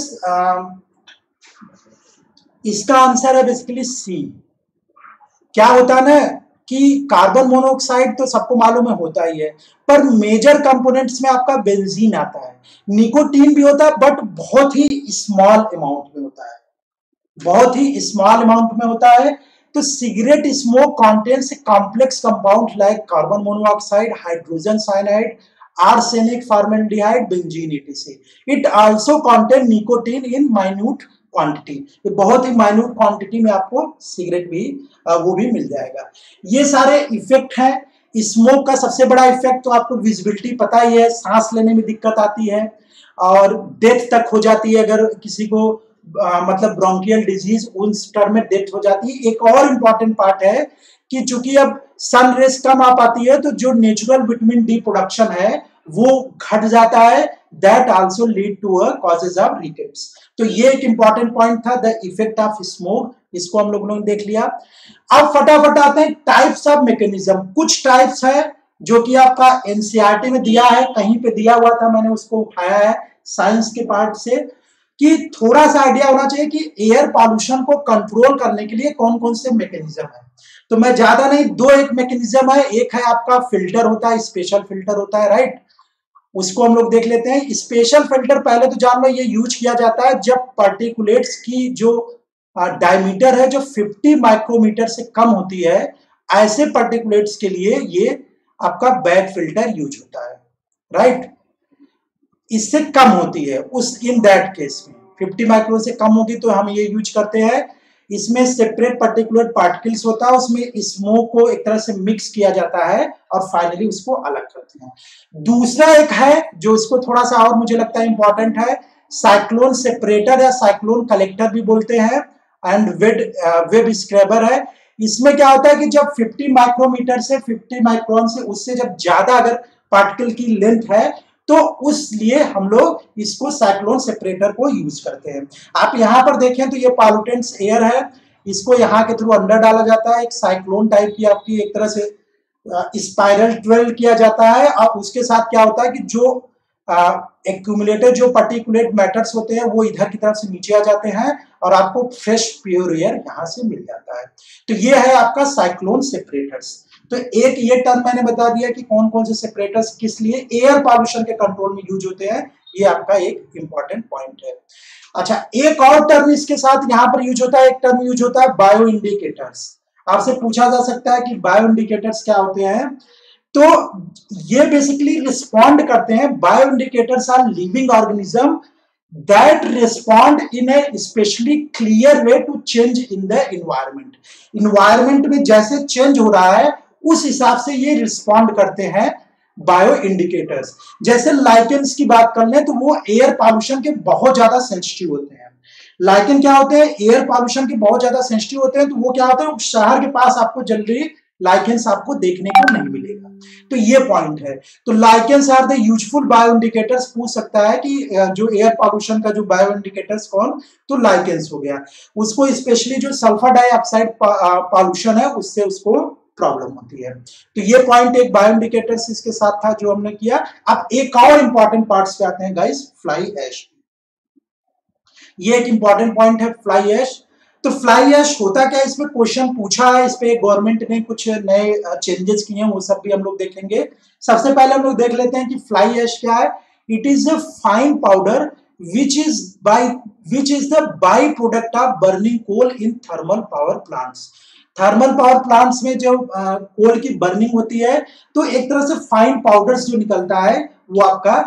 इसका आंसर है बेसिकली सी। क्या होता है ना कि कार्बन मोनोऑक्साइड तो सबको मालूम है होता ही है, पर मेजर कंपोनेंट्स में आपका बेंजीन आता है, निकोटीन भी होता है, बट बहुत ही स्मॉल अमाउंट में होता है, बहुत ही स्मॉल अमाउंट में होता है। तो cigarette smoke contains complex compound like carbon monoxide, hydrogen cyanide, arsenic, formaldehyde, benzene, ETC. It also contain nicotine in minute quantity, ये बहुत ही माइन्यूट क्वांटिटी में आपको सिगरेट भी वो भी मिल जाएगा। ये सारे इफेक्ट हैं। स्मोक का सबसे बड़ा इफेक्ट तो आपको विजिबिलिटी पता ही है, सांस लेने में दिक्कत आती है और डेथ तक हो जाती है, अगर किसी को आ, मतलब ब्रोंकियल डिजीज, उस टर्म में डेथ हो जाती है। एक और इम्पॉर्टेंट पार्ट है कि चूंकि अब सन रेस कम आ पाती है तो जो नेचुरल विटामिन डी प्रोडक्शन है वो घट जाता है, that also lead to a causes of rickets. तो ये एक इंपॉर्टेंट पॉइंट था, द इफेक्ट ऑफ स्मोक, इसको हम लोगों ने देख लिया। अब फटाफट आते हैं टाइप्स ऑफ मैकेनिज्म। कुछ टाइप्स है जो कि आपका एनसीईआरटी में दिया है, कहीं पे दिया हुआ था, मैंने उसको उठाया है साइंस के पार्ट से, कि थोड़ा सा आइडिया होना चाहिए कि एयर पॉल्यूशन को कंट्रोल करने के लिए कौन कौन से मैकेनिज्म है। तो मैं ज्यादा नहीं, दो एक मैकेनिज्म है, एक है आपका फिल्टर होता है, स्पेशल फिल्टर होता है, राइट, उसको हम लोग देख लेते हैं। स्पेशल फिल्टर पहले तो जान लो ये यूज किया जाता है जब पार्टिकुलेट्स की जो डायमीटर है जो पचास माइक्रोमीटर से कम होती है, ऐसे पार्टिकुलेट्स के लिए ये आपका बैग फिल्टर यूज होता है, राइट। इससे कम होती है उस इन दैट केस में पचास माइक्रोन से कम होगी तो हम ये यूज करते हैं। इसमें सेपरेट पार्टिकुलर पार्टिकल्स होता है, उसमें स्मोक को एक तरह से मिक्स किया जाता है और फाइनली उसको अलग करते हैं। दूसरा एक है जो इसको थोड़ा सा और मुझे लगता है इंपॉर्टेंट है, साइक्लोन सेपरेटर या साइक्लोन कलेक्टर भी बोलते हैं, एंड वेब वेब स्क्रैबर है। इसमें क्या होता है कि जब पचास माइक्रोमीटर से पचास माइक्रोन से उससे जब ज्यादा अगर पार्टिकल की लेंथ है तो उस लिए हम लोग इसको साइक्लोन सेपरेटर को यूज करते हैं। आप यहां पर देखें तो ये पॉल्यूटेंट्स एयर है, इसको यहाँ के थ्रू अंदर डाला जाता है, एक साइक्लोन टाइप की आपकी एक तरह से स्पाइरल ट्वेल किया जाता है, और उसके साथ क्या होता है कि जो एक्यूमुलेटेड जो पार्टिकुलेट मैटर्स होते हैं वो इधर की तरफ से नीचे आ जाते हैं और आपको फ्रेश प्योर एयर यहाँ से मिल जाता है। तो ये है आपका साइक्लोन सेपरेटर्स। तो एक ये टर्म मैंने बता दिया कि कौन कौन से सेपरेटर्स किस लिए एयर पॉल्यूशन के कंट्रोल में यूज होते हैं, ये आपका एक इंपॉर्टेंट पॉइंट है। अच्छा, एक और टर्म इसके साथ यहाँ पर यूज होता है, एक टर्म यूज होता है बायो इंडिकेटर्स। आपसे पूछा जा सकता है कि बायो इंडिकेटर्स क्या होते हैं, तो ये बेसिकली रिस्पॉन्ड करते हैं, bio indicators are living organism that respond in a especially clear way to change in the environment. environment में जैसे चेंज हो रहा है उस हिसाब से ये रिस्पॉन्ड करते हैं बायो इंडिकेटर्स। जैसे लाइकेंस की बात कर लें तो वो एयर पॉल्यूशन के बहुत ज्यादा सेंसिटिव होते हैं। लाइकेन क्या होते हैं, एयर पॉल्यूशन के बहुत ज्यादा सेंसिटिव होते हैं, तो वो क्या होते हैं, शहर के पास आपको जल्दी लाइकेंस आपको देखने को नहीं मिलेगा। तो ये पॉइंट है। तो lichens are the useful bio indicators. पूछ सकता है कि जो एयर पॉल्यूशन का जो बायो इंडिकेटर्स कौन, तो लाइकेंस हो गया। उसको स्पेशली जो सल्फर डाइऑक्साइड पॉल्यूशन है उससे उसको प्रॉब्लम होती है। तो ये पॉइंट एक बायो इंडिकेटर्स इसके साथ था जो हमने किया। अब एक और इंपॉर्टेंट पार्ट्स पे आते हैं गाइस, फ्लाई ऐश। ये एक इंपॉर्टेंट पॉइंट है फ्लाई ऐश। तो फ्लाई ऐश होता क्या है, इसमें क्वेश्चन पूछा है, इस पे गवर्नमेंट ने कुछ नए चेंजेस किए हैं, वो सब भी हम लोग देखेंगे। सबसे पहले हम लोग देख लेते हैं कि फ्लाई ऐश क्या है। It is a fine powder which is by which is the by product of burning coal in thermal power plants. Thermal power plants में जो कोल की बर्निंग होती है तो एक तरह से फाइन पाउडर्स जो निकलता है वो आपका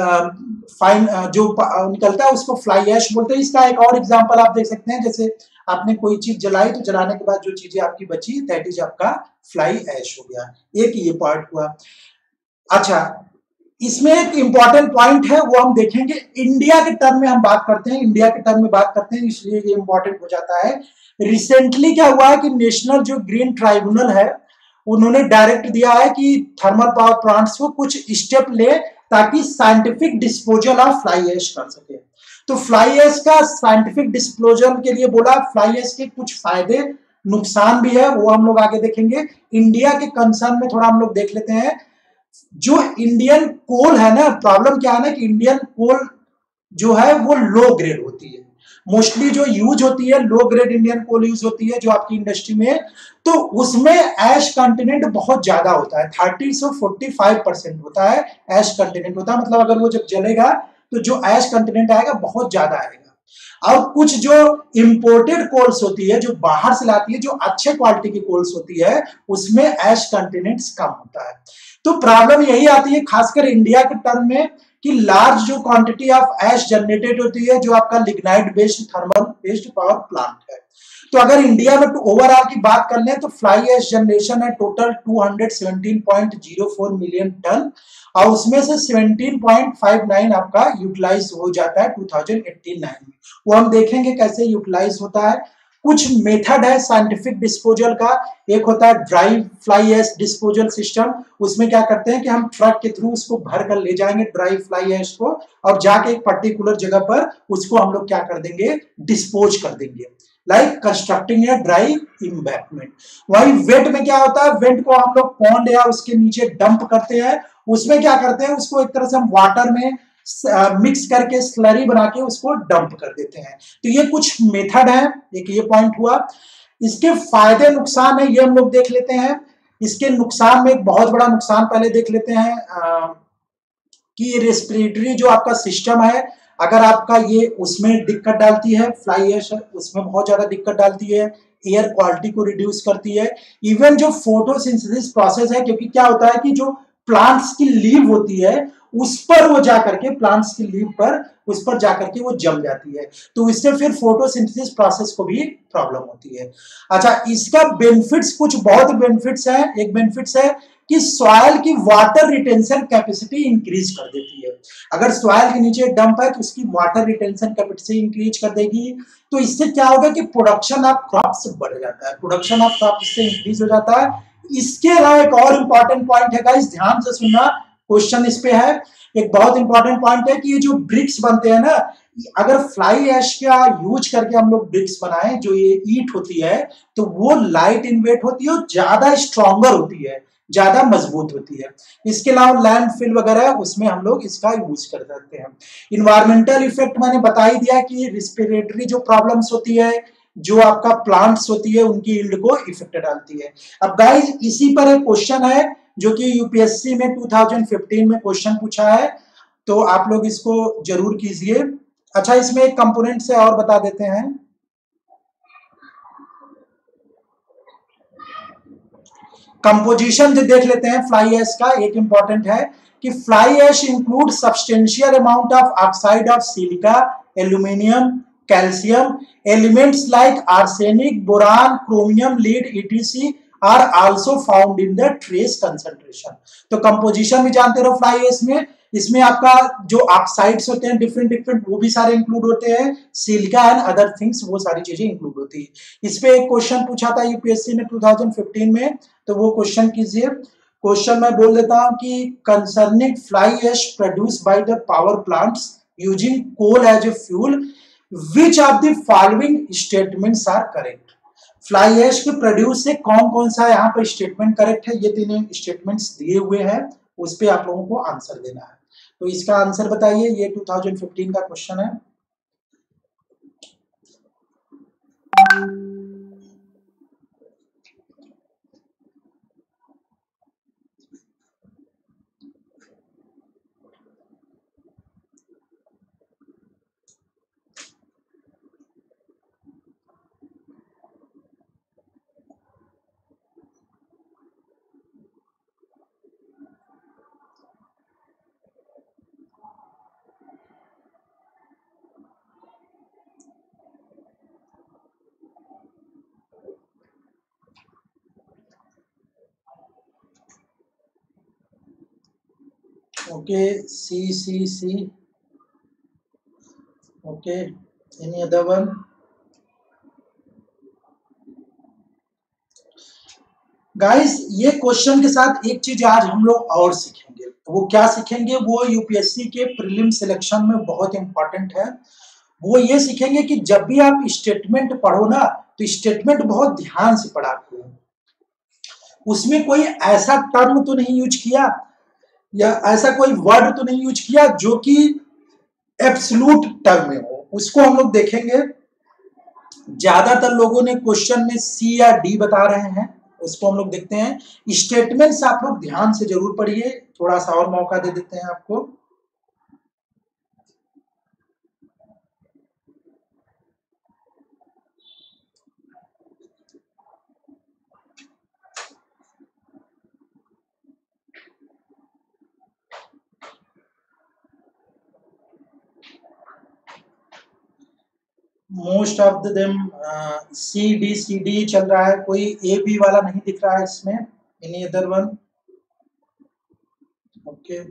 फाइन जो निकलता है उसको फ्लाई ऐश बोलते हैं। इसका एक और एग्जांपल आप देख सकते हैं, जैसे आपने कोई चीज जलाई तो जलाने के बाद जो चीजें आपकी बची दैट इज आपका फ्लाई ऐश हो गया। एक ये पार्ट हुआ। अच्छा, इसमें एक इंपॉर्टेंट पॉइंट है वो हम देखेंगे। इंडिया के टर्म में हम बात करते हैं, इंडिया के टर्म में बात करते हैं इसलिए ये इंपॉर्टेंट हो जाता है। रिसेंटली क्या हुआ है कि नेशनल जो ग्रीन ट्राइब्यूनल है उन्होंने डायरेक्ट दिया है कि थर्मल पावर प्लांट्स को कुछ स्टेप ले ताकि scientific disposal of fly ash कर सके। तो फ्लाई ऐश का साइंटिफिक डिस्पोजल के लिए बोला। फ्लाई ऐश के कुछ फायदे नुकसान भी है वो हम लोग आगे देखेंगे। इंडिया के कंसर्न में थोड़ा हम लोग देख लेते हैं। जो इंडियन कोल है ना, प्रॉब्लम क्या है ना कि इंडियन कोल जो है वो लो ग्रेड होती है। मोस्टली जो यूज होती है low grade Indian coal use होती है जो आपकी इंडस्ट्री में, तो उसमें ऐश कंटेंट बहुत ज्यादा होता है, थर्टी से फोर्टी फाइव परसेंट होता है ऐश कंटेंट होता है। मतलब अगर वो जब जलेगा तो जो ऐश कंटेंट आएगा बहुत ज्यादा आएगा। और कुछ जो इंपोर्टेड कोल्स होती है जो बाहर से लाती है, जो अच्छे क्वालिटी की कोल्स होती है उसमें ऐश कंटेंट्स कम होता है। तो प्रॉब्लम यही आती है खासकर इंडिया के टर्म में कि लार्ज जो क्वांटिटी ऑफ ऐश जनरेटेड होती है जो आपका lignite based thermal based power plant है। तो अगर इंडिया में ओवरऑल की बात कर लें तो फ्लाई ऐश जनरेशन है total two seventeen point zero four million ton और उसमें से सेवनटीन पॉइंट फाइव नाइन आपका यूटिलाइज हो जाता है टू थाउजेंड एटीन नाइन में। वो हम देखेंगे कैसे यूटिलाइज होता है। कुछ मेथड है साइंटिफिक डिस्पोजल का। एक होता है dry fly ash disposal system. उसमें क्या करते हैं कि हम ट्रक के थ्रू उसको भर कर ले जाएंगे ड्राई फ्लाई ऐश को और जाके एक पर्टिकुलर जगह पर उसको हम लोग क्या कर देंगे, डिस्पोज कर देंगे। Like constructing a dry embankment. वही वेट में क्या होता है, वेट को हम लोग पॉन्ड या उसके नीचे डंप करते हैं, उसमें क्या करते हैं, उसको एक तरह से हम वाटर में मिक्स करके स्लरी बना के उसको डंप कर देते हैं। तो ये कुछ मेथड है, एक ये पॉइंट हुआ। इसके फायदे नुकसान है ये हम लोग देख लेते हैं। इसके नुकसान में एक बहुत बड़ा नुकसान पहले देख लेते हैं आ, कि रेस्पिरेटरी जो आपका सिस्टम है, अगर आपका ये उसमें दिक्कत डालती है, फ्लाई ऐश उसमें बहुत ज्यादा दिक्कत डालती है, एयर क्वालिटी को रिड्यूस करती है। इवन जो फोटोसिंथेसिस प्रोसेस है, क्योंकि क्या होता है कि जो प्लांट्स की लीव होती है उस पर वो जाकर के प्लांट्स की लीव पर उस पर जाकर के वो जम जाती है, तो इससे फिर फोटोसिंथेसिस प्रोसेस को भी प्रॉब्लम होती है। अच्छा, इसका बेनिफिट्स कुछ बहुत बेनिफिट्स है। एक बेनिफिट्स है कि सॉइल की वाटर रिटेंशन कैपेसिटी इंक्रीज कर देती है। अगर सॉइल के नीचे डंप है तो उसकी वाटर रिटेंशन कैपेसिटी इंक्रीज कर देगी, तो इससे क्या होगा कि प्रोडक्शन ऑफ क्रॉप्स बढ़ जाता है, प्रोडक्शन ऑफ क्रॉप्स से इंक्रीज हो जाता है। इसके अलावा एक और इंपॉर्टेंट पॉइंट है गाइस, ध्यान से सुनना, क्वेश्चन इस पे है। एक बहुत इंपॉर्टेंट पॉइंट है कि ये जो ब्रिक्स बनते हैं ना, अगर फ्लाई ऐश का यूज करके हम लोग ब्रिक्स बनाएं, जो ये ईट होती है तो वो लाइट इन वेट होती है और ज्यादा स्ट्रॉन्गर होती है, ज्यादा मजबूत होती है। इसके अलावा लैंडफिल वगैरह उसमें हम लोग इसका यूज कर सकते हैं। इन्वायरमेंटल इफेक्ट मैंने बता ही दिया कि रिस्पिरेटरी जो प्रॉब्लम्स होती है, जो आपका प्लांट्स होती है, उनकी यील्ड को इफेक्ट डालती है। अब गाइस इसी पर एक क्वेश्चन है जो कि यूपीएससी में दो हज़ार पंद्रह में क्वेश्चन पूछा है, तो आप लोग इसको जरूर कीजिए। अच्छा, इसमें एक कंपोनेंट से और बता देते हैं। कंपोजिशन जो देख लेते हैं फ्लाई ऐश का, एक इंपॉर्टेंट है कि fly ash include substantial amount of oxide of silica, aluminium, calcium, elements like arsenic, boron, chromium, lead ETC are also found in the trace concentration. तो कंपोजिशन भी जानते रहो फ्लाई ऐश में, इसमें आपका जो ऑक्साइड्स होते हैं डिफरेंट डिफरेंट वो भी सारे इंक्लूड होते हैं, सिलिका एंड अदर थिंग्स वो सारी चीजें इंक्लूड होती है। इस पे एक क्वेश्चन पूछा था यूपीएससी ने दो हज़ार पंद्रह में, तो वो क्वेश्चन कीजिए। क्वेश्चन मैं बोल देता हूं कि concerning fly ash produce by the power plants using coal as a fuel, which of the following statements are correct. Fly ash के प्रोड्यूस से कौन कौन सा यहाँ पर स्टेटमेंट करेक्ट है, ये तीन स्टेटमेंट्स दिए हुए हैं, उस पे आप लोगों को आंसर देना है। तो इसका आंसर बताइए, ये दो हज़ार पंद्रह का क्वेश्चन है। Okay, C, C, C. Okay, any other one? Guys ये क्वेश्चन के साथ एक चीज आज हम लोग और सीखेंगे, वो क्या सीखेंगे, वो यूपीएससी के प्रीलिम सिलेक्शन में बहुत इंपॉर्टेंट है। वो ये सीखेंगे कि जब भी आप स्टेटमेंट पढ़ो ना, तो स्टेटमेंट बहुत ध्यान से पढ़ा करो, उसमें कोई ऐसा टर्म तो नहीं यूज किया या ऐसा कोई वर्ड तो नहीं यूज किया जो कि एब्सोल्यूट टर्म में हो, उसको हम लोग देखेंगे। ज्यादातर लोगों ने क्वेश्चन में सी या डी बता रहे हैं, उसको हम लोग देखते हैं। स्टेटमेंट्स आप लोग ध्यान से जरूर पढ़िए, थोड़ा सा और मौका दे देते हैं आपको। Most of them C D C D चल रहा है, कोई ए बी वाला नहीं दिख रहा है इसमें। Any other one? ओके,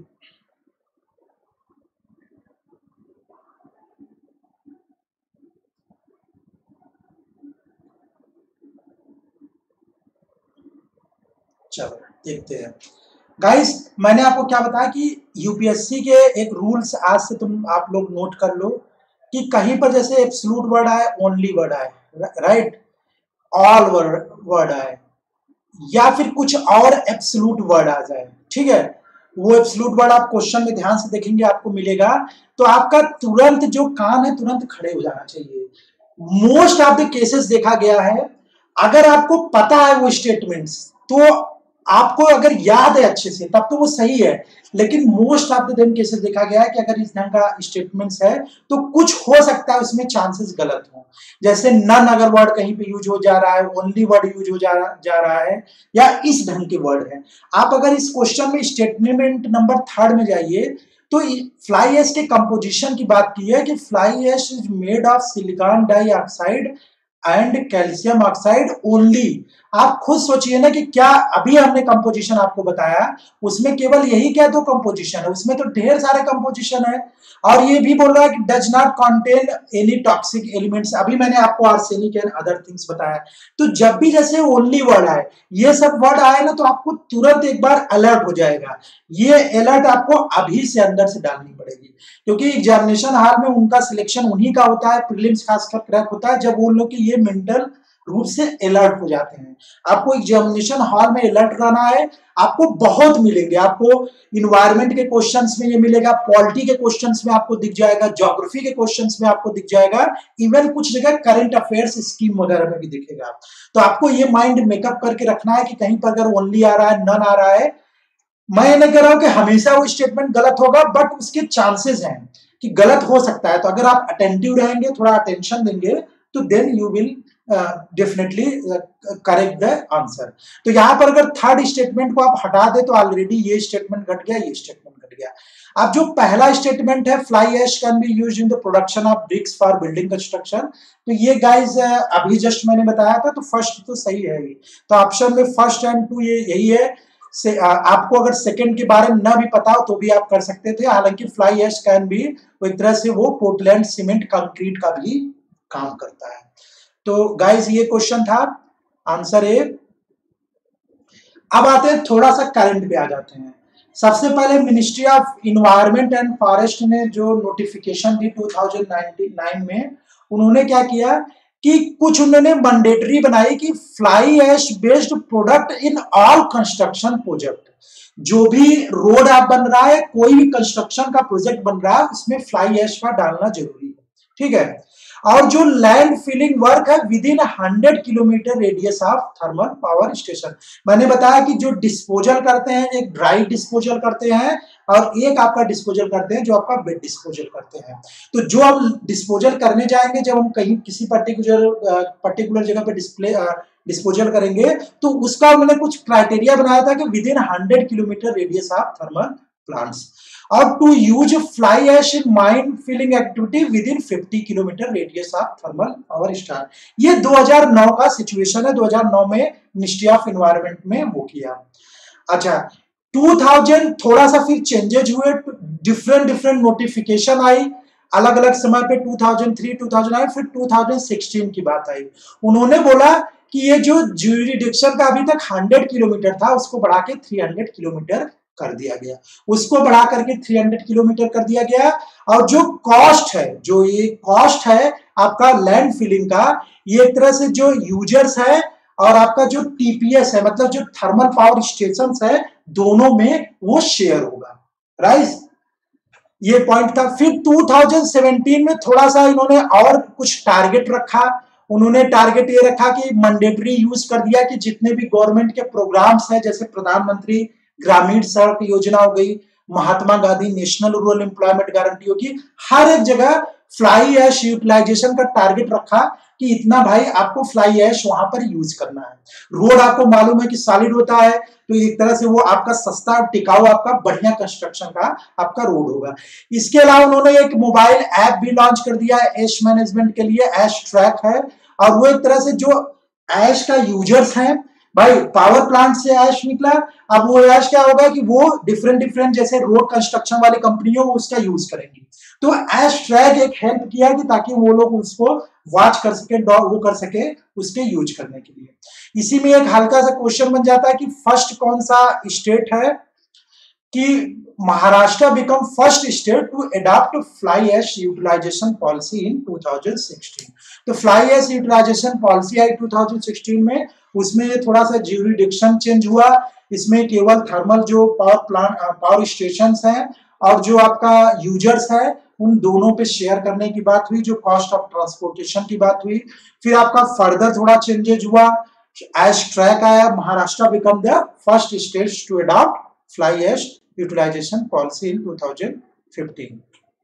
चलो देखते हैं। गाइस मैंने आपको क्या बताया कि यूपीएससी के एक रूल्स आज से तुम आप लोग नोट कर लो कि कहीं पर जैसे एब्सोल्यूट वर्ड आए, ओनली वर्ड आए, राइट, ऑल वर्ड वर्ड आए या फिर कुछ और एब्सोल्यूट वर्ड आ जाए, ठीक है, वो एब्सोल्यूट वर्ड आप क्वेश्चन में ध्यान से देखेंगे आपको मिलेगा, तो आपका तुरंत जो कान है तुरंत खड़े हो जाना चाहिए। मोस्ट ऑफ द केसेस देखा गया है, अगर आपको पता है वो स्टेटमेंट्स, तो आपको अगर याद है अच्छे से तब तो वो सही है, लेकिन most of the them cases देखा गया है कि अगर इस ढंग का स्टेटमेंट्स है तो कुछ हो सकता है उसमें चांसेस गलत हो, जैसे नन अगर वर्ड कहीं पे यूज हो जा रहा है, ओनली वर्ड यूज हो जा रहा, जा रहा है, या इस ढंग के वर्ड है। आप अगर इस क्वेश्चन में स्टेटमेंट नंबर थर्ड में जाइए तो फ्लाई ऐश के कंपोजिशन की बात की है कि fly ash is made of silicon dioxide and calcium oxide only. आप खुद सोचिए ना कि क्या अभी हमने कंपोजिशन आपको बताया, उसमें केवल यही क्या दो कंपोजिशन है, उसमें तो ढेर सारे कंपोजिशन है, और ये भी बोल रहा है कि does not contain any toxic elements. अभी मैंने आपको आर्सेनिक एंड अदर थिंग्स बताया। तो जब भी जैसे ओनली वर्ड आए, ये सब वर्ड आए ना, तो आपको तुरंत एक बार अलर्ट हो जाएगा। ये अलर्ट आपको अभी से अंदर से डालनी पड़ेगी, क्योंकि एग्जामिनेशन हॉल में उनका सिलेक्शन उन्हीं का होता है, प्रीलिम्स खासकर क्रैक होता है जब वो लोग की ये मेंटल रूप से अलर्ट हो जाते हैं। आपको एग्जामिनेशन हॉल में अलर्ट रहना है, आपको बहुत मिलेंगे, आपको इन्वायरमेंट के क्वेश्चंस में ये मिलेगा, पॉलिटी के क्वेश्चंस में आपको दिख जाएगा, ज्योग्राफी के क्वेश्चंस में आपको दिख जाएगा, इवन कुछ जगह करंट अफेयर्स स्कीम वगैरह में भी दिखेगा। तो आपको ये माइंड मेकअप करके रखना है कि कहीं पर अगर ओनली आ रहा है, नन आ रहा है, मैं नहीं कह रहा हूं कि हमेशा वो स्टेटमेंट गलत होगा, बट उसके चांसेस हैं कि गलत हो सकता है। तो अगर आप अटेंटिव रहेंगे, थोड़ा अटेंशन देंगे, तो then you will definitely correct the answer. तो यहां पर अगर थर्ड स्टेटमेंट को आप हटा दे तो ऑलरेडी ये स्टेटमेंट घट गया, ये स्टेटमेंट घट गया। अब जो पहला स्टेटमेंट है, fly ash can be used in the production of bricks for building construction, तो ये गाइस अभी जस्ट मैंने बताया था, तो फर्स्ट तो सही है ये। तो ऑप्शन में फर्स्ट एंड टू ये यही है। से आपको अगर सेकंड के बारे में ना भी पता हो तो भी आप कर सकते थे, हालांकि फ्लाई ऐश कैन भी एक तरह से वो पोर्टलैंड सीमेंट कंक्रीट का भी काम करता है। तो गाइस ये क्वेश्चन था, आंसर ए। अब आते हैं थोड़ा सा करंट पे आ जाते हैं। सबसे पहले ministry of environment and forest ने जो नोटिफिकेशन दी दो हज़ार नौ में, उन्होंने क्या किया कि कुछ उन्होंने मैंडेटरी बनाई कि fly ash based product in all construction project, जो भी रोड आप बन रहा है, कोई भी कंस्ट्रक्शन का प्रोजेक्ट बन रहा है, उसमें फ्लाई ऐश का डालना जरूरी है, ठीक है। और जो लैंड फिलिंग वर्क है within hundred kilometer radius of thermal power station, मैंने बताया कि जो डिस्पोजल करते हैं, एक ड्राई डिस्पोजल करते हैं और एक आपका डिस्पोजल करते हैं जो आपका वेट डिस्पोजल करते हैं। तो जो हम डिस्पोजल करने जाएंगे, जब हम कहीं किसी पर्टिकुलर पर्टिकुलर जगह पे डिस्प्ले डिस्पोजल करेंगे, तो उसका उन्होंने कुछ क्राइटेरिया बनाया था कि within hundred kilometer radius of thermal plants, और to use fly ash in mine filling activity within fifty kilometer radius of thermal power star. ये दो हज़ार नौ का सिचुएशन है, दो हज़ार नौ में मिनिस्ट्री ऑफ एनवायरनमेंट में वो किया। अच्छा, दो हज़ार थोड़ा सा फिर चेंजेज हुए, डिफरेंट डिफरेंट नोटिफिकेशन आई अलग अलग समय पे, दो हज़ार तीन, दो हज़ार आठ, फिर दो हज़ार सोलह की बात आई। उन्होंने बोला कि ये जो ज्यूरिडिक्शन का अभी तक सौ किलोमीटर था, उसको बढ़ा के तीन सौ किलोमीटर कर दिया गया, उसको बढ़ा करके तीन सौ किलोमीटर कर दिया गया। और जो कॉस्ट है, जो ये कॉस्ट है आपका लैंड फिलिंग का, ये एक तरह से जो यूजर्स है और आपका जो टीपीएस है, मतलब जो थर्मल पावर स्टेशन है, दोनों में वो शेयर होगा, राइट। ये पॉइंट था। फिर दो हज़ार सत्रह में थोड़ा सा इन्होंने और कुछ टारगेट रखा। उन्होंने टारगेट ये रखा कि मैंडेटरी यूज कर दिया कि जितने भी गवर्नमेंट के प्रोग्राम्स हैं, जैसे प्रधानमंत्री ग्रामीण सड़क योजना हो गई, Mahatma Gandhi national rural employment guarantee होगी, हर एक जगह फ्लाई ऐश यूटिलाइजेशन का टारगेट रखा कि इतना भाई आपको फ्लाई ऐश वहां पर यूज करना है। रोड आपको मालूम है कि सॉलिड होता है, तो एक तरह से वो आपका सस्ता टिकाऊ आपका बढ़िया कंस्ट्रक्शन का आपका रोड होगा। इसके अलावा उन्होंने एक मोबाइल ऐप भी लॉन्च कर दिया है ऐश मैनेजमेंट के लिए, ऐश ट्रैक है, और वो एक तरह से जो ऐश का यूजर्स हैं, भाई पावर प्लांट से ऐश निकला, अब वो ऐश क्या होगा कि वो डिफरेंट डिफरेंट जैसे रोड कंस्ट्रक्शन वाली कंपनियों उसका यूज करेंगी। तो ऐश ट्रैक एक हेल्प किया कि ताकि वो लोग उसको वॉच कर सके, वो कर सके उसके यूज करने के लिए। इसी में एक हल्का सा क्वेश्चन बन जाता है कि फर्स्ट कौन सा स्टेट है कि Maharashtra become first state to adopt fly ash utilization policy in two thousand sixteen. तो फ्लाई ऐश यूटिलाइजेशन पॉलिसी आई टू थाउजेंड सिक्सटीन में, उसमें थोड़ा सा ज्यूरिडिक्शन चेंज हुआ। इसमें केवल थर्मल जो पावर प्लांट पावर स्टेशन हैं और जो आपका यूजर्स है उन दोनों पे शेयर करने की बात हुई, जो कॉस्ट ऑफ ट्रांसपोर्टेशन की बात हुई। फिर आपका फर्दर थोड़ा चेंजेज हुआ, एश ट्रैक आया, Maharashtra become the first state to adopt fly ash utilization policy in two thousand fifteen.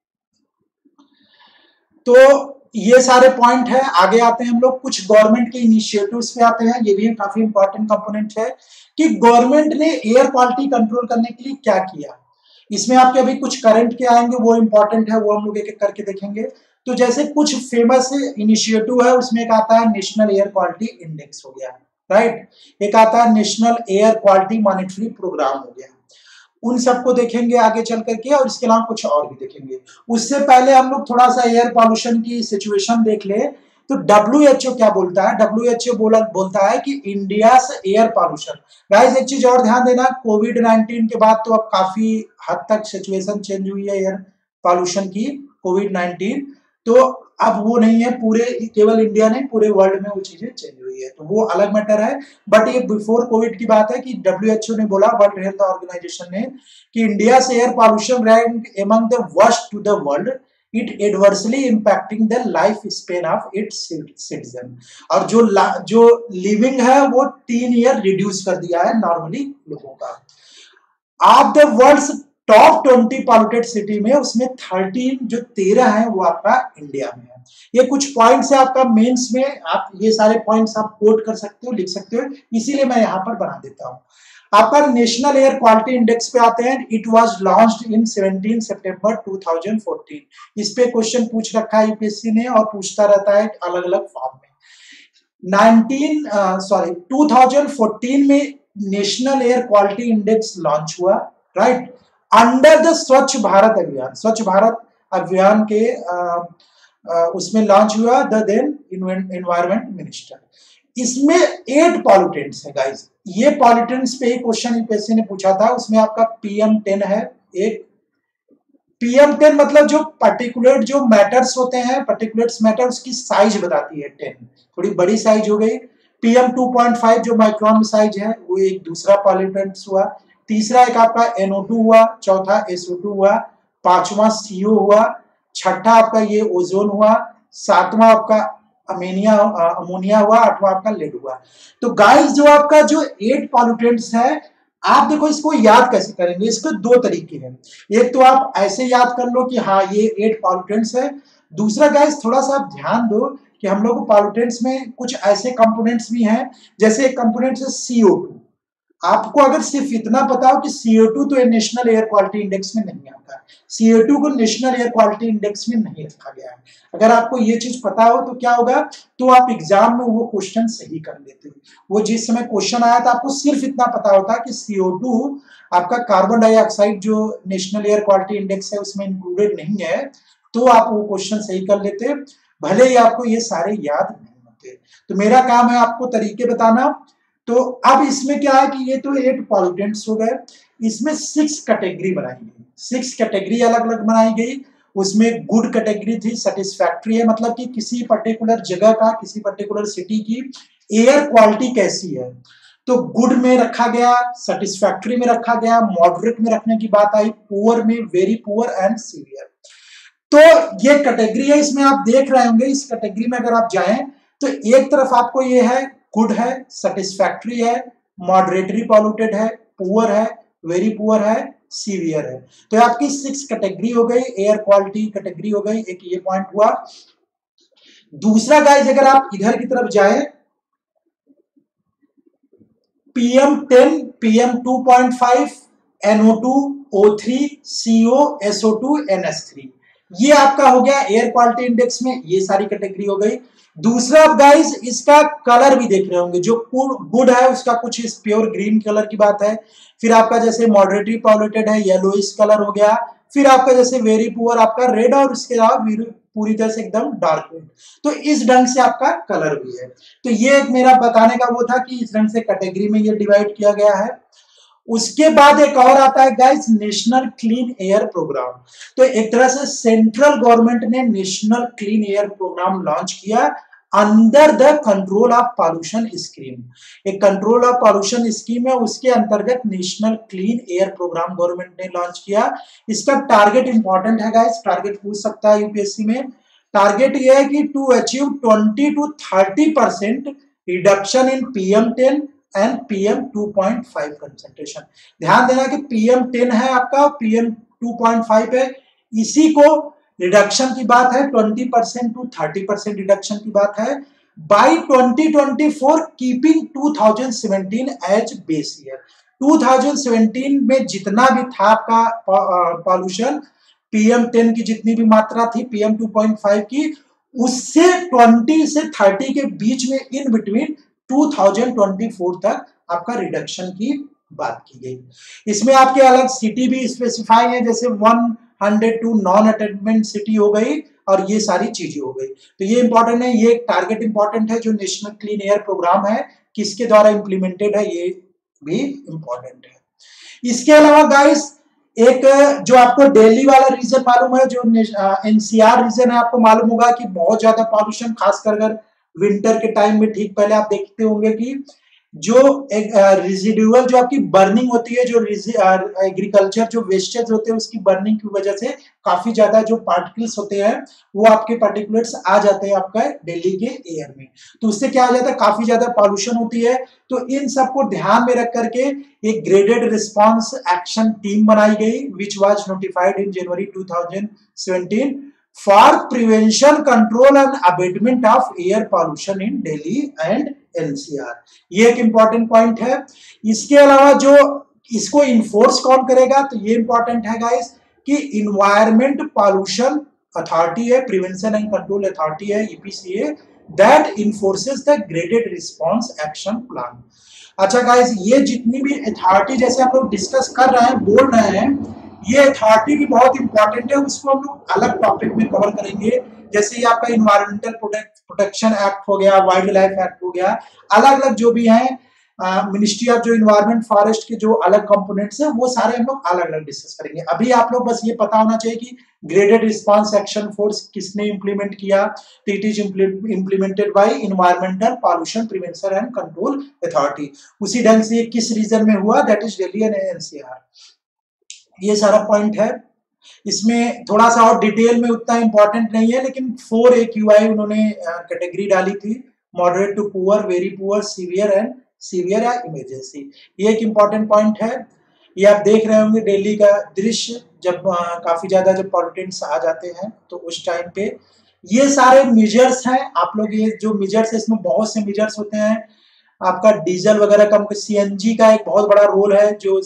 तो ये सारे पॉइंट है। आगे आते हैं हम लोग कुछ गवर्नमेंट के इनिशिएटिव्स पे आते हैं। ये भी काफी इंपॉर्टेंट कंपोनेंट है कि गवर्नमेंट ने एयर क्वालिटी कंट्रोल करने के लिए क्या किया। इसमें आपके अभी कुछ करंट के आएंगे, वो इंपॉर्टेंट है, वो हम लोग एक एक करके देखेंगे। तो जैसे कुछ फेमस इनिशिएटिव है, उसमें एक आता है नेशनल एयर क्वालिटी इंडेक्स हो गया, राइट। एक आता है national air quality monitoring programme हो गया। उन सबको देखेंगे आगे चल करके, और इसके अलावा कुछ और भी देखेंगे। उससे पहले हम लोग थोड़ा सा एयर पॉल्यूशन की सिचुएशन देख ले। तो डब्ल्यू एच ओ क्या बोलता है? डब्ल्यू एच ओ बोला बोलता है कि इंडिया से एयर पॉल्यूशन। गाइस एक चीज और ध्यान देना, कोविड नाइनटीन के बाद तो अब काफी हद तक सिचुएशन चेंज हुई है एयर पॉल्यूशन की, कोविड नाइनटीन। तो अब वो नहीं है पूरे केवल इंडिया नहीं, पूरे वर्ल्ड में वो चीजें चेंज हुई है, तो वो अलग मैटर है। बट ये बिफोर कोविड की बात है कि डब्ल्यू एच ओ ने बोला, वर्ल्ड हेल्थ ऑर्गेनाइजेशन ने, कि इंडिया से air pollution rank among the worst to the world, it adversely impacting the life span of its citizen. और जो जो लिविंग है वो तीन ईयर रिड्यूस कर दिया है नॉर्मली लोगों का। Of the world's top twenty polluted city में, उसमें थर्टीन जो तेरह है वो आपका इंडिया में है। ये कुछ पॉइंट्स है आपका मेंस में, आप ये सारे पॉइंट्स आप कोट कर सकते हो, लिख सकते हो, इसीलिए मैं यहाँ पर बना देता हूँ। आपका नेशनल एयर क्वालिटी इंडेक्स पे आते हैं। It was launched in seventeen सितंबर टू थाउजेंड फोर्टीन। इस पे क्वेश्चन पूछ रखा है यूपीएससी ने और पूछता रहता है अलग अलग फॉर्म में। Nineteen sorry two thousand fourteen में national air quality index launch हुआ, right, under the Swachh Bharat अभियान। स्वच्छ भारत अभियान के आ, आ, उसमें लॉन्च हुआ द देन एनवायरमेंट मिनिस्टर। इसमें एट पॉल्यूटेंट्स है गाइस। ये पॉल्यूटेंट्स पे क्वेश्चन यूपीएससी ने पूछा था, उसमें आपका पीएम टेन है। एक पीएम टेन मतलब जो पर्टिकुलर जो मैटर्स होते हैं, पर्टिकुलर्स मैटर, उसकी साइज बताती है टेन, थोड़ी बड़ी साइज हो गई। पीएम टू पॉइंट फाइव जो माइक्रोन साइज है, वो एक दूसरा पॉल्यूटेंट्स हुआ। तीसरा एक आपका एन ओ टू हुआ, चौथा एस ओ टू हुआ, पांचवा सी ओ हुआ, छठा आपका ये ओजोन हुआ, सातवां आपका अमेनिया अमोनिया हुआ, आठवां आपका लेड हुआ। तो गाइस जो आपका जो एट पॉल्यूटेंट्स है, आप देखो इसको याद कैसे करेंगे। इसके दो तरीके हैं। एक तो आप ऐसे याद कर लो कि हाँ ये एट पॉल्यूटेंट्स है। दूसरा गाइस थोड़ा सा आप ध्यान दो कि हम लोग पॉल्यूटेंट्स में कुछ ऐसे कंपोनेंट्स भी हैं, जैसे एक कंपोनेंट है सी ओ टू। आपको अगर सिर्फ इतना पता हो कि सी ओ टू तो नेशनल एयर क्वालिटी इंडेक्स में नहीं आता है, सी ओ टू को नेशनल एयर क्वालिटी इंडेक्स में नहीं रखा गया है। अगर आपको ये चीज पता हो तो क्या होगा, तो आप एग्जाम में वो क्वेश्चन सही कर लेते हो। वो जिस समय क्वेश्चन आया था आपको सिर्फ इतना पता होता कि सी ओ टू आपका कार्बन डाइऑक्साइड जो नेशनल एयर क्वालिटी इंडेक्स है उसमें इंक्लूडेड नहीं है, तो आप वो क्वेश्चन सही कर लेते, भले ही आपको ये सारे याद नहीं होते। तो मेरा काम है आपको तरीके बताना। तो अब इसमें क्या है कि ये तो एट पॉल्यूटेंट्स हो गए, इसमें सिक्स कैटेगरी बनाई गई। सिक्स कैटेगरी अलग अलग बनाई गई। उसमें गुड कैटेगरी थी, सेटिस्फैक्ट्री है, मतलब कि किसी पर्टिकुलर जगह का, किसी पर्टिकुलर सिटी की एयर क्वालिटी कैसी है, तो गुड में रखा गया, सेटिस्फैक्ट्री में रखा गया, मॉडरेट में रखने की बात आई, पुअर में, वेरी पुअर एंड सीवियर। तो ये कैटेगरी है, इसमें आप देख रहे होंगे। इस कैटेगरी में अगर आप जाएं तो एक तरफ आपको ये है गुड है, सेटिस्फैक्ट्री है, मॉडरेटरी पॉल्यूटेड है, पुअर है, वेरी पुअर है, सीवियर है। तो आपकी सिक्स कैटेगरी हो गई, एयर क्वालिटी कैटेगरी हो गई। एक ये पॉइंट हुआ। दूसरा गाइस अगर आप इधर की तरफ जाएं, PM ten, PM two point five, N O two, O three, C O, S O two, N S three, ये आपका हो गया एयर क्वालिटी इंडेक्स में। ये सारी कैटेगरी हो गई। दूसरा गाइस इसका कलर भी देख रहे होंगे, जो गुड है उसका कुछ इस प्योर ग्रीन कलर की बात है। फिर आपका जैसे मॉडरेटली पॉल्यूटेड है, येलोइश कलर हो गया। फिर आपका जैसे वेरी पुअर आपका रेड, और उसके अलावा पूरी तरह से एकदम डार्क रेड। तो इस ढंग से आपका कलर भी है। तो ये एक मेरा बताने का वो था कि इस ढंग से कैटेगरी में ये डिवाइड किया गया है। उसके बाद एक और आता है guys national clean air programme. तो एक तरह से सेंट्रल गवर्नमेंट ने national clean air programme launch किया under the control of pollution scheme. एक कंट्रोल ऑफ पॉल्यूशन स्कीम है, उसके अंतर्गत national clean air programme government ने लॉन्च किया। इसका टारगेट इंपॉर्टेंट है गाइस, टारगेट पूछ सकता है यूपीएससी में। टारगेट यह है कि to achieve twenty to thirty percent reduction in PM ten and PM two point five concentration. ध्यान देना कि पीएम टेन है आपका, पीएम टू पॉइंट फाइव है, इसी को रिडक्शन की बात है, twenty percent to thirty percent reduction की बात है by twenty twenty four, keeping two thousand seventeen as base year. Two thousand seventeen में जितना भी था आपका पॉल्यूशन, पीएम टेन की जितनी भी मात्रा थी पीएम टू पॉइंट फाइव की, उससे ट्वेंटी से थर्टी के बीच में in between two thousand twenty four तक आपका रिडक्शन की बात की गई। इसमें आपके अलग सिटी भी स्पेसिफाई है, जैसे one hundred two non attainment city हो गई और ये सारी चीजें हो गई। तो ये इंपॉर्टेंट है, ये टारगेट इंपॉर्टेंट है जो नेशनल क्लीन एयर प्रोग्राम है, किसके द्वारा इंप्लीमेंटेड है ये भी इंपॉर्टेंट है। इसके अलावा गाइस एक जो आपको दिल्ली वाला रीजन मालूम है, जो एनसीआर रीजन है, आपको मालूम होगा कि बहुत ज्यादा पॉल्यूशन, खासकर अगर विंटर के टाइम में ठीक पहले आप देखते होंगे कि जो एक रेजिडुअल जो आपकी बर्निंग होती है, जो एग्रीकल्चर जो वेस्टेज होते हैं उसकी बर्निंग की वजह से काफी ज्यादा जो पार्टिकल्स होते हैं वो आपके पार्टिकुलेट्स आ जाते हैं आपका दिल्ली के एयर में। तो उससे क्या हो जाता है, काफी ज्यादा पॉल्यूशन होती है। तो इन सबको ध्यान में रख करके एक ग्रेडेड रिस्पॉन्स एक्शन टीम बनाई गई which was notified in January two thousand seventeen for prevention, control and abatement of air pollution in Delhi and NCR. ये एक इंपॉर्टेंट पॉइंट है। इसके अलावा जो इसको इन्फोर्स कौन करेगा, तो ये इंपॉर्टेंट है गाइस कि इन्वायरमेंट पॉल्यूशन अथॉरिटी है, प्रिवेंशन एंड कंट्रोल अथॉरिटी है, EPCA, that enforces the graded response action plan. अच्छा गाइस, ये जितनी भी अथॉरिटी जैसे हम लोग डिस्कस कर रहे हैं, बोल रहे हैं, ये अथॉरिटी भी बहुत इंपॉर्टेंट है, उसको हम लोग अलग टॉपिक में कवर करेंगे। जैसे ये आपका इन्वायरमेंटल प्रोटेक्शन एक्ट हो गया, वाइल्ड लाइफ एक्ट हो गया, अलग अलग जो भी हैं, मिनिस्ट्री ऑफ जो इन्वायरमेंट फॉरेस्ट के जो अलग कंपोनेंट्स हैं वो सारे हम लोग अलग अलग डिस्कस करेंगे। अभी आप लोग बस ये पता होना चाहिए कि ग्रेडेड रिस्पांस एक्शन फोर्स किसने इंप्लीमेंट किया, तो it is implemented by environmental pollution prevention and control authority. उसी ढंग से ये किस रीजन में हुआ, that is Delhi and NCR. ये सारा पॉइंट है। इसमें थोड़ा सा और डिटेल में उतना इंपॉर्टेंट नहीं है, लेकिन फोर ए क्यू आई उन्होंने कैटेगरी डाली थी, moderate to poor, very poor, severe and severe या इमरजेंसी। ये एक इंपॉर्टेंट पॉइंट है। ये आप देख रहे होंगे दिल्ली का दृश्य, जब आ, काफी ज्यादा जब पॉल्यूटेंट्स आ जाते हैं तो उस टाइम पे ये सारे मेजर्स हैं। आप लोग ये जो मेजर्स है, इसमें बहुत से मेजर्स होते हैं। आपका डीजल वगैरह कम, सीएनजी का एक बहुत बड़ा रोल है, जो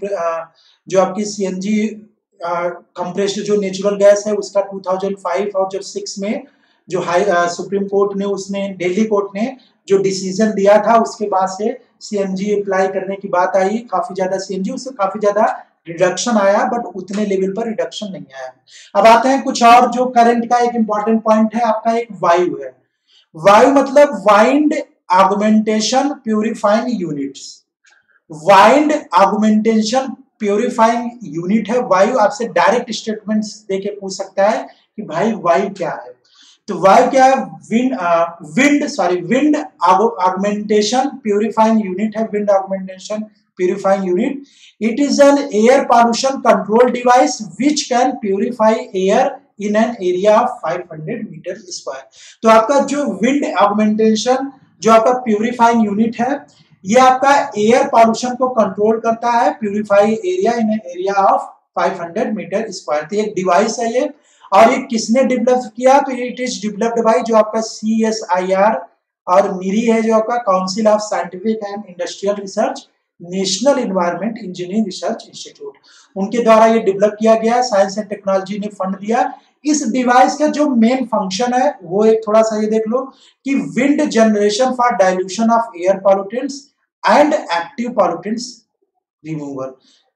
जो आपकी सीएनजी कंप्रेस्ड जो नेचुरल गैस है उसका टू थाउजेंड फाइव और जब सिक्स में जो हाई सुप्रीम कोर्ट ने, उसने दिल्ली कोर्ट ने जो डिसीजन दिया था, उसके बाद से सीएनजी अप्लाई करने की बात आई। काफी ज्यादा सीएनजी, उससे काफी ज्यादा रिडक्शन आया, बट उतने लेवल पर रिडक्शन नहीं आया। अब आते हैं कुछ और जो करंट का एक इंपॉर्टेंट पॉइंट है, आपका एक वायु है। वायु मतलब wind augmentation purifying units. Wind augmentation purifying unit है वायु। आपसे डायरेक्ट स्टेटमेंट्स देके पूछ सकता है कि भाई वायु क्या है। तो वायु क्या है, wind wind sorry wind augmentation purifying unit है, wind augmentation purifying unit. It is an air pollution control device which can purify air in an area of five hundred metre square. तो आपका जो विंड ऑगमेंटेशन जो आपका purifying unit है, ये आपका air pollution को कंट्रोल करता है, purify area in area of five hundred metre square. तो एक डिवाइस है ये, और ये किसने डेवलप किया, तो ये इट इज डेवलप्ड बाय जो आपका सी एस आई आर और नीरी है, जो आपका council of scientific and industrial research, national environment engineering research institute, उनके द्वारा ये डेवलप किया गया। साइंस एंड टेक्नोलॉजी ने फंड दिया। इस डिवाइस का जो मेन फंक्शन है वो एक थोड़ा सा ये देख लो कि wind generation for dilution of air pollutants and active pollutants removal.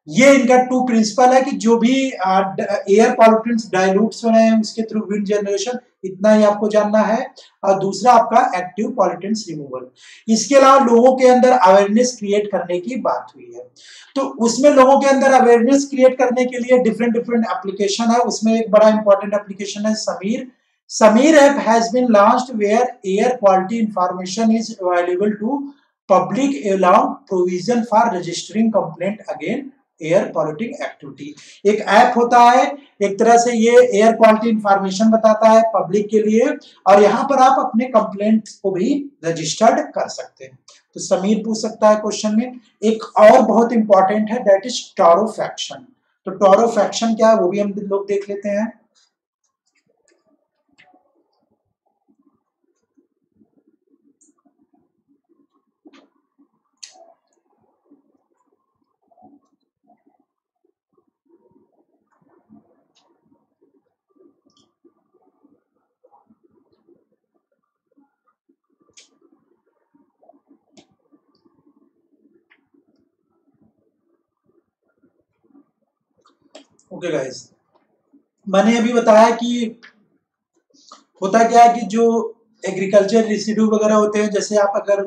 ये इनका टू प्रिंसिपल है कि जो भी एयर पॉल्यूटेंट्स डाइल्यूट्स हो रहे हैं उसके थ्रू विंड जनरेशन, इतना ही आपको जानना है। और दूसरा आपका एक्टिव पॉल्यूटेंट्स रिमूवल। इसके अलावा लोगों के अंदर अवेयरनेस क्रिएट करने की बात हुई है, तो उसमें लोगों के अंदर अवेयरनेस क्रिएट करने के लिए डिफरेंट डिफरेंट एप्लीकेशन है। उसमें एक बड़ा इंपॉर्टेंट एप्लीकेशन है Sameer. Sameer app has been launched where air quality information is available to public along provision for registering complaint again air polluting activity. एक ऐप होता है, एक तरह से ये एयर क्वालिटी इंफॉर्मेशन बताता है पब्लिक के लिए, और यहाँ पर आप अपने कंप्लेंट को भी रजिस्टर्ड कर सकते हैं। तो समीर पूछ सकता है क्वेश्चन में। एक और बहुत इंपॉर्टेंट है, दैट इज टोरोफैक्शन। तो टोरोफैक्शन क्या है वो भी हम लोग देख लेते हैं। ओके गाइस, मैंने अभी बताया कि होता क्या है कि जो एग्रीकल्चर रेसिड्यू वगैरह होते हैं, जैसे आप अगर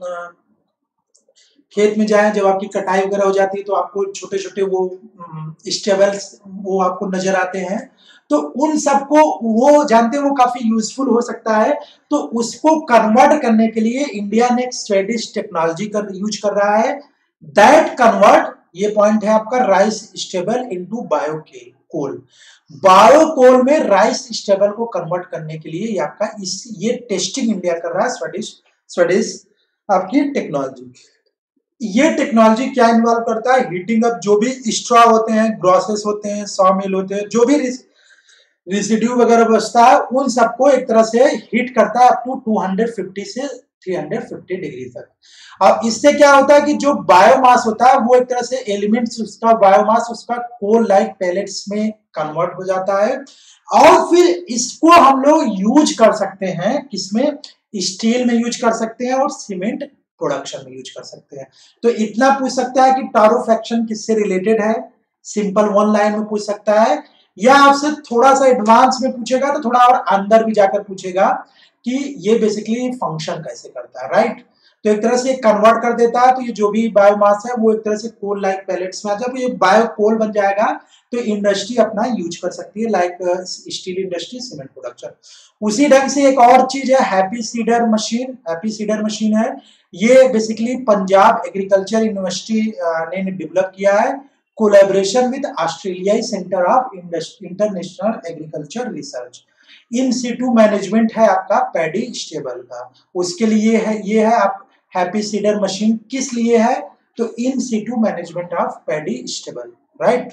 खेत में जाएं, जब आपकी कटाई वगैरह हो जाती है तो आपको छोटे छोटे वो स्टेबल्स वो आपको नजर आते हैं। तो उन सबको वो जानते हैं वो काफी यूजफुल हो सकता है। तो उसको कन्वर्ट करने के लिए इंडिया ने एक स्वेडिश टेक्नोलॉजी कर यूज कर रहा है, दैट कन्वर्ट, ये पॉइंट है आपका, rice stubble into bio coal. Biocoal में राइस स्टेबल को कन्वर्ट करने के लिए ये आपका इस ये टेस्टिंग इंडिया कर रहा है, स्वेडिश स्वेडिश आपकी टेक्नोलॉजी। ये टेक्नोलॉजी क्या इन्वॉल्व करता है, हीटिंग अप जो भी स्ट्रॉ होते हैं, ग्रॉसेस होते हैं, सॉ मिल होते हैं, जो भी रेसिड्यू वगैरह बचता है उन सबको एक तरह से हीट करता है अप टू टू फिफ्टी से थ्री फिफ्टी डिग्री तक। अब इससे क्या होता है कि जो बायोमास होता है वो एक तरह से एलिमेंट्स उसका बायोमास उसका कोल लाइक पैलेट्स में कन्वर्ट हो जाता है, और फिर इसको हम लोग यूज कर सकते हैं किसमें, स्टील में यूज कर सकते हैं और सीमेंट प्रोडक्शन में यूज कर सकते हैं। तो इतना पूछ सकता है कि टोरोफैक्शन किससे रिलेटेड है, सिंपल वन लाइन में पूछ सकता है, या आपसे थोड़ा सा एडवांस में पूछेगा तो थोड़ा और अंदर भी जाकर पूछेगा कि ये बेसिकली फंक्शन कैसे करता है, राइट। तो एक तरह से कन्वर्ट कर देता है, तो ये जो भी बायोमास है वो एक तरह से कोल लाइक पैलेट्स में आ जब ये बायो कोल बन जाएगा तो इंडस्ट्री अपना यूज कर सकती है, like steel industry, cement production. उसी ढंग से एक और चीज है happy seeder machine. Happy seeder machine है, ये बेसिकली पंजाब एग्रीकल्चर यूनिवर्सिटी ने डेवलप किया है, कोलैबोरेशन विद ऑस्ट्रेलियाई centre of international agriculture research. In situ management है आपका पैडी स्टेबल का, उसके लिए है ये है आप हैप्पी सीडर मशीन किस लिए है, तो in situ management of paddy stubble, right.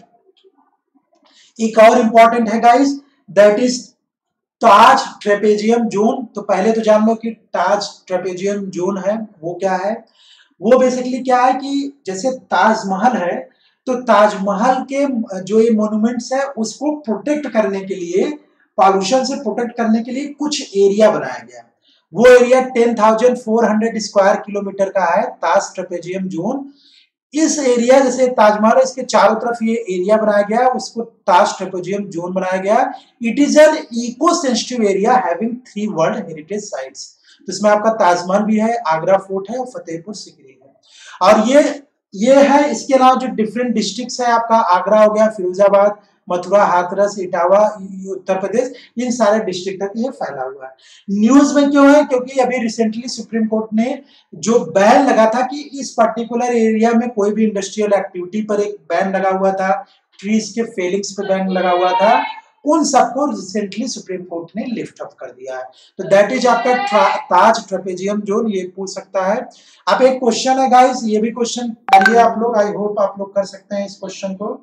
एक और इंपॉर्टेंट है guys, that is Taj trapezium zone. तो पहले तो जान लो कि ताज ट्रेपेजियम जोन है वो क्या है। वो बेसिकली क्या है कि जैसे ताजमहल है, तो ताजमहल के जो ये मोन्यूमेंट्स है उसको प्रोटेक्ट करने के लिए, पॉल्यूशन से प्रोटेक्ट करने के लिए कुछ एरिया बनाया गया। वो area ten thousand four hundred square kilometre का है, ताज ट्रेपेजियम जोन। इस एरिया जैसे ताजमहल है इसके चारों तरफ ये एरिया बनाया गया, उसको ताज ट्रेपेजियम जोन बनाया गया। It is an eco sensitive area having three world heritage sites. तो इसमें आपका ताजमहल भी है, आगरा फोर्ट है और फतेहपुर सीकरी है। और ये ये है, इसके अलावा जो डिफरेंट डिस्ट्रिक्ट्स है आपका, आगरा हो गया, फिरोजाबाद, मथुरा, हाथरस, इटावा, उत्तर प्रदेश, इन सारे डिस्ट्रिक्ट तक ये फैला हुआ है। न्यूज में क्यों है, क्योंकि अभी रिसेंटली सुप्रीम कोर्ट ने जो बैन लगा था कि इस पर्टिकुलर एरिया में कोई भी इंडस्ट्रियल एक्टिविटी पर एक बैन लगा हुआ था, ट्रीज के फेलिंग्स पे बैन लगा हुआ था, उन सबको रिसेंटली सुप्रीम कोर्ट ने लिफ्ट अप कर दिया है। तो दैट इज आपका ताज ट्रेपेजियम जोन, ये पूछ सकता है। अब एक क्वेश्चन है गाइस, ये भी क्वेश्चन करिए आप लोग, आई होप आप लोग कर सकते हैं इस क्वेश्चन को,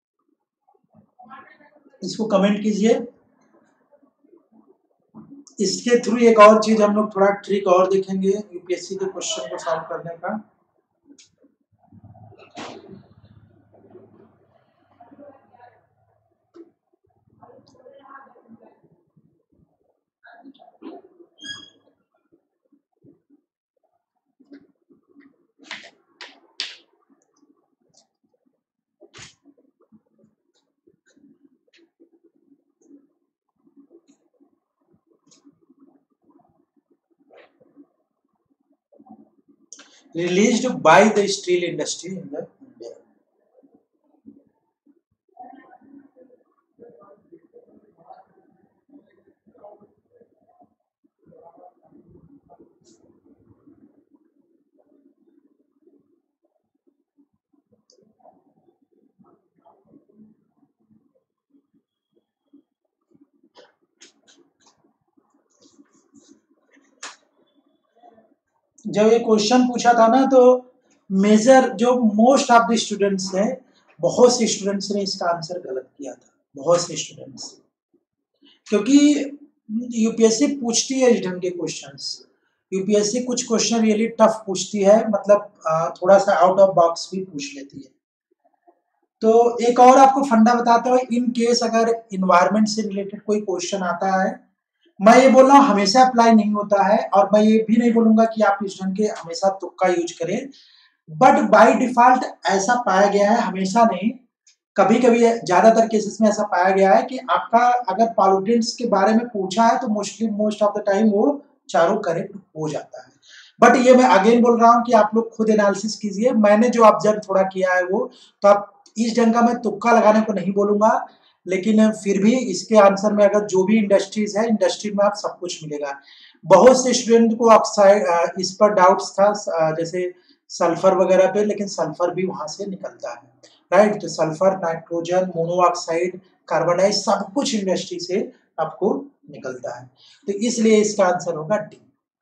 इसको कमेंट कीजिए। इसके थ्रू एक और चीज हम लोग थोड़ा ट्रिक और देखेंगे यूपीएससी के क्वेश्चन को सॉल्व करने का। Released by the steel industry in the India. जब ये क्वेश्चन पूछा था ना तो मेजर जो मोस्ट ऑफ द स्टूडेंट्स हैं, बहुत से स्टूडेंट्स ने इसका आंसर गलत किया था, बहुत से स्टूडेंट्स, क्योंकि यूपीएससी पूछती है इस ढंग के क्वेश्चंस। यूपीएससी कुछ क्वेश्चन रियली टफ पूछती है, मतलब थोड़ा सा आउट ऑफ बॉक्स भी पूछ लेती है। तो एक और आपको फंडा बताता हूँ, इन केस अगर इन्वायरमेंट से रिलेटेड कोई क्वेश्चन आता है, मैं ये बोल रहा हूँ हमेशा अप्लाई नहीं होता है, और मैं ये भी नहीं बोलूंगा कि आप इस ढंग के हमेशा तुक्का यूज करें, बट बाय डिफॉल्ट ऐसा पाया गया है, हमेशा नहीं, कभी कभी ज्यादातर केसेस में ऐसा पाया गया है कि आपका अगर पॉल्यूटेंट्स के बारे में पूछा है तो mostly most of the time वो चारों करेक्ट हो जाता है। बट ये मैं अगेन बोल रहा हूँ कि आप लोग खुद एनालिसिस कीजिए, मैंने जो ऑब्जर्व थोड़ा किया है वो, तो आप इस ढंग का मैं तुक्का लगाने को नहीं बोलूंगा, लेकिन फिर भी इसके आंसर में अगर जो भी इंडस्ट्रीज है, इंडस्ट्री में आप सब कुछ मिलेगा। बहुत से स्टूडेंट को ऑक्साइड इस पर डाउट्स था, जैसे सल्फर वगैरह पे, लेकिन सल्फर भी वहां से निकलता है, राइट। तो sulphur, nitrogen, monoxide, carbon dioxide, सब कुछ इंडस्ट्री से आपको निकलता है, तो इसलिए इसका आंसर होगा डी।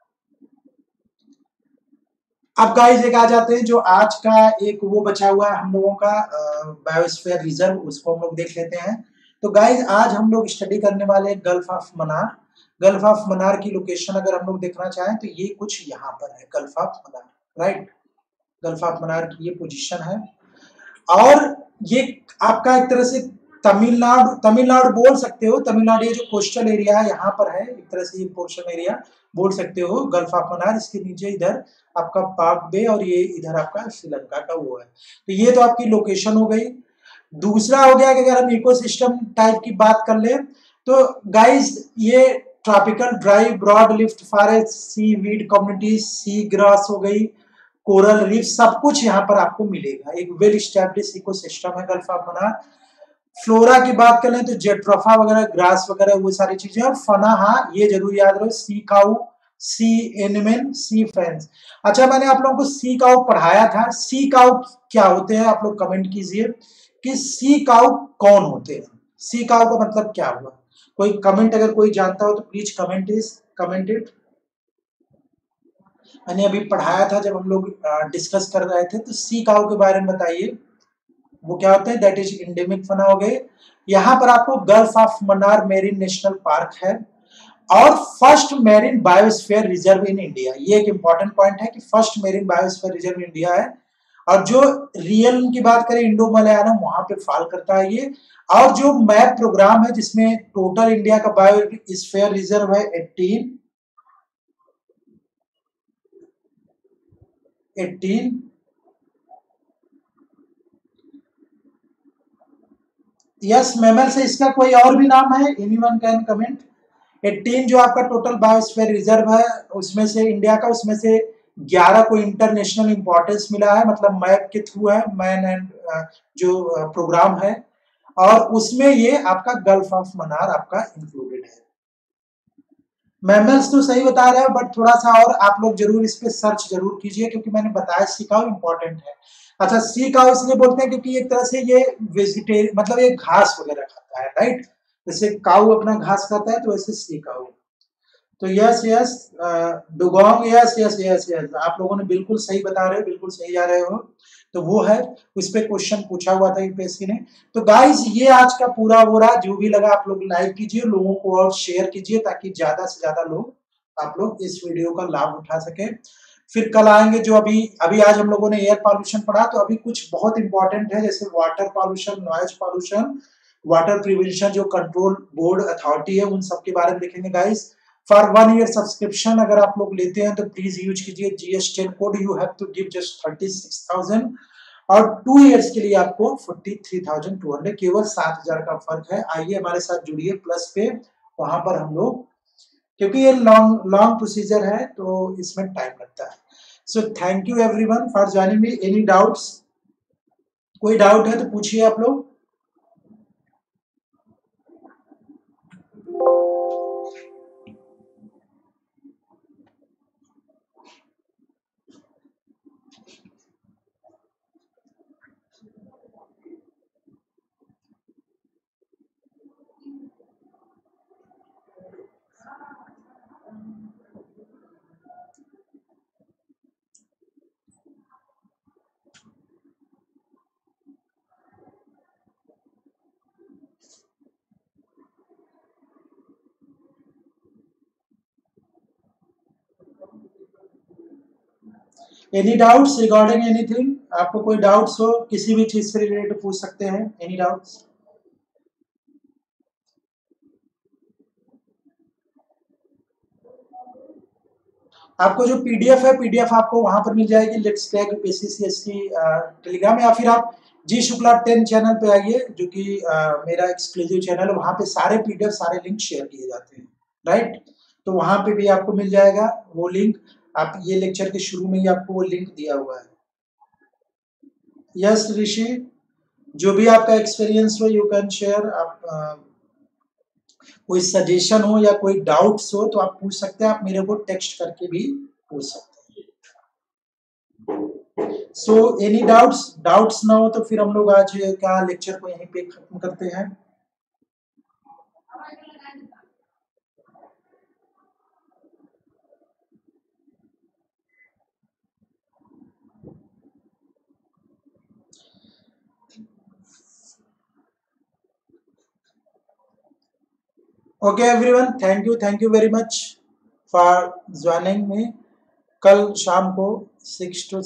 अब गाइस एक आ जाते हैं जो आज का एक वो बचा हुआ है हम लोगों का बायोस्फीयर रिजर्व, उसको हम लोग देख लेते हैं। तो गाइस आज हम लोग स्टडी करने वाले हैं gulf of Mannar. Gulf of Mannar की लोकेशन अगर हम लोग देखना चाहें तो ये कुछ यहाँ पर है, gulf of Mannar, right. Gulf of Mannar की ये पोजीशन है, और ये आपका एक तरह से तमिलनाडु, तमिलनाडु बोल सकते हो, तमिलनाडु ये जो कोस्टल एरिया है यहाँ पर है, एक तरह से ये पोर्शन एरिया बोल सकते हो गल्फ ऑफ मन्नार। इसके नीचे इधर आपका पाक बे, और ये इधर आपका श्रीलंका का वो है। तो ये तो आपकी लोकेशन हो गई। दूसरा हो गया कि अगर हम इकोसिस्टम टाइप की बात कर ले, तो गाइस ये tropical dry broad leaf forest, sea weed community, sea grass हो गई, कोरल रीफ, सब कुछ यहाँ पर आपको मिलेगा। एक वेल स्टैब्लिश इकोसिस्टम है गल्फ ऑफ मन्नार। फ्लोरा की बात कर लें तो जेट्रोफा वगैरह, ग्रास वगैरह, वो सारी चीजें। और फना, हाँ ये जरूर याद रहो, sea cow, sea animal, sea fans. अच्छा, मैंने आप लोगों को सी काउ पढ़ाया था, सी काउ क्या होते हैं आप लोग कमेंट कीजिए कि सी काउ कौन होते हैं, सी काउ का मतलब क्या हुआ। कोई कमेंट अगर कोई जानता हो तो please comment is comment it. मैंने अभी पढ़ाया था जब हम लोग डिस्कस कर रहे थे, तो सी काउ के बारे में बताइए वो क्या होते हैं। दैट इज इंडेमिक फना हो गए। यहाँ पर आपको gulf of Mannar marine national park है, और first marine biosphere reserve in India. ये एक इंपॉर्टेंट पॉइंट है कि first marine biosphere reserve in India है, और जो रियल की बात करें इंडो मलयालम, वहां पे फॉल करता है ये। और जो मैप प्रोग्राम है जिसमें टोटल इंडिया का बायोस्फीयर रिजर्व है एटीन एटीन यस मेमल से इसका कोई और भी नाम है, एनीवन कैन कमेंट। एटीन जो आपका टोटल बायोस्फीयर रिजर्व है उसमें से इंडिया का, उसमें से ग्यारह को इंटरनेशनल इंपॉर्टेंस मिला है, मतलब मैप के थ्रू है, मैन एंड जो प्रोग्राम है, और उसमें ये आपका गल्फ ऑफ मन्नार आपका इंक्लूडेड है। मैमल्स तो सही बता रहे हो, बट थोड़ा सा और आप लोग जरूर इस पे सर्च जरूर कीजिए, क्योंकि मैंने बताया सी काउ इंपॉर्टेंट है। अच्छा, सी काउ इसलिए बोलते हैं क्योंकि एक तरह से ये वेजिटेरियन, मतलब ये घास वगैरह खाता है, राइट। जैसे काउ अपना घास खाता है तो वैसे सी काउ। तो yes yes dugong, yes yes yes yes आप लोगों ने बिल्कुल सही बता रहे हो, बिल्कुल सही जा रहे हो। तो वो है, उस पर क्वेश्चन पूछा हुआ था यूपीएससी ने। तो गाइस ये आज का पूरा वो रहा, जो भी लगा आप लोग लाइक कीजिए, लोगों को और शेयर कीजिए, ताकि ज्यादा से ज्यादा लोग आप लोग इस वीडियो का लाभ उठा सके। फिर कल आएंगे, जो अभी अभी आज हम लोगों ने एयर पॉल्यूशन पढ़ा, तो अभी कुछ बहुत इंपॉर्टेंट है, जैसे water pollution, noise pollution, water prevention जो कंट्रोल बोर्ड अथॉरिटी है, उन सब के बारे में देखेंगे guys. For one year subscription अगर आप लोग लेते हैं तो प्लीज यूज कीजिए GS ten code, you have to give just thirty six thousand, और टू इयर्स के लिए आपको forty three thousand two hundred, केवल सात हजार का फर्क है। आइए हमारे साथ जुड़िए प्लस पे, वहां पर हम लोग, क्योंकि ये लॉन्ग लॉन्ग प्रोसीजर है तो इसमें टाइम लगता है। So thank you everyone for joining me. Any doubts? कोई डाउट है तो पूछिए आप लोग। Any doubts regarding anything? आपको कोई डाउट्स हो किसी भी चीज से रिलेटेड पूछ सकते हैं। Any doubts? आपको जो पीडीएफ है, पीडीएफ आपको वहां पर मिल जाएगी, लेट्स क्रैक पीसीसीएसटी टेलीग्राम, या फिर आप जी शुक्ला टेन चैनल पे आइए, जो कि मेरा एक्सक्लूसिव चैनल है। वहां पे सारे पीडीएफ, सारे लिंक शेयर किए जाते हैं, राइट? तो वहां पे भी आपको मिल जाएगा वो लिंक। आप ये लेक्चर के शुरू में ही आपको वो लिंक दिया हुआ है। यस ऋषि, जो भी आपका एक्सपीरियंस हो यू कैन शेयर। आप uh, कोई सजेशन हो या कोई डाउट्स हो तो आप पूछ सकते हैं। आप मेरे को टेक्स्ट करके भी पूछ सकते हैं। So any doubts? डाउट्स ना हो तो फिर हम लोग आज का लेक्चर को यहीं पे खत्म करते हैं। Okay everyone, thank you thank you very much for joining me. कल शाम को सिक्स टू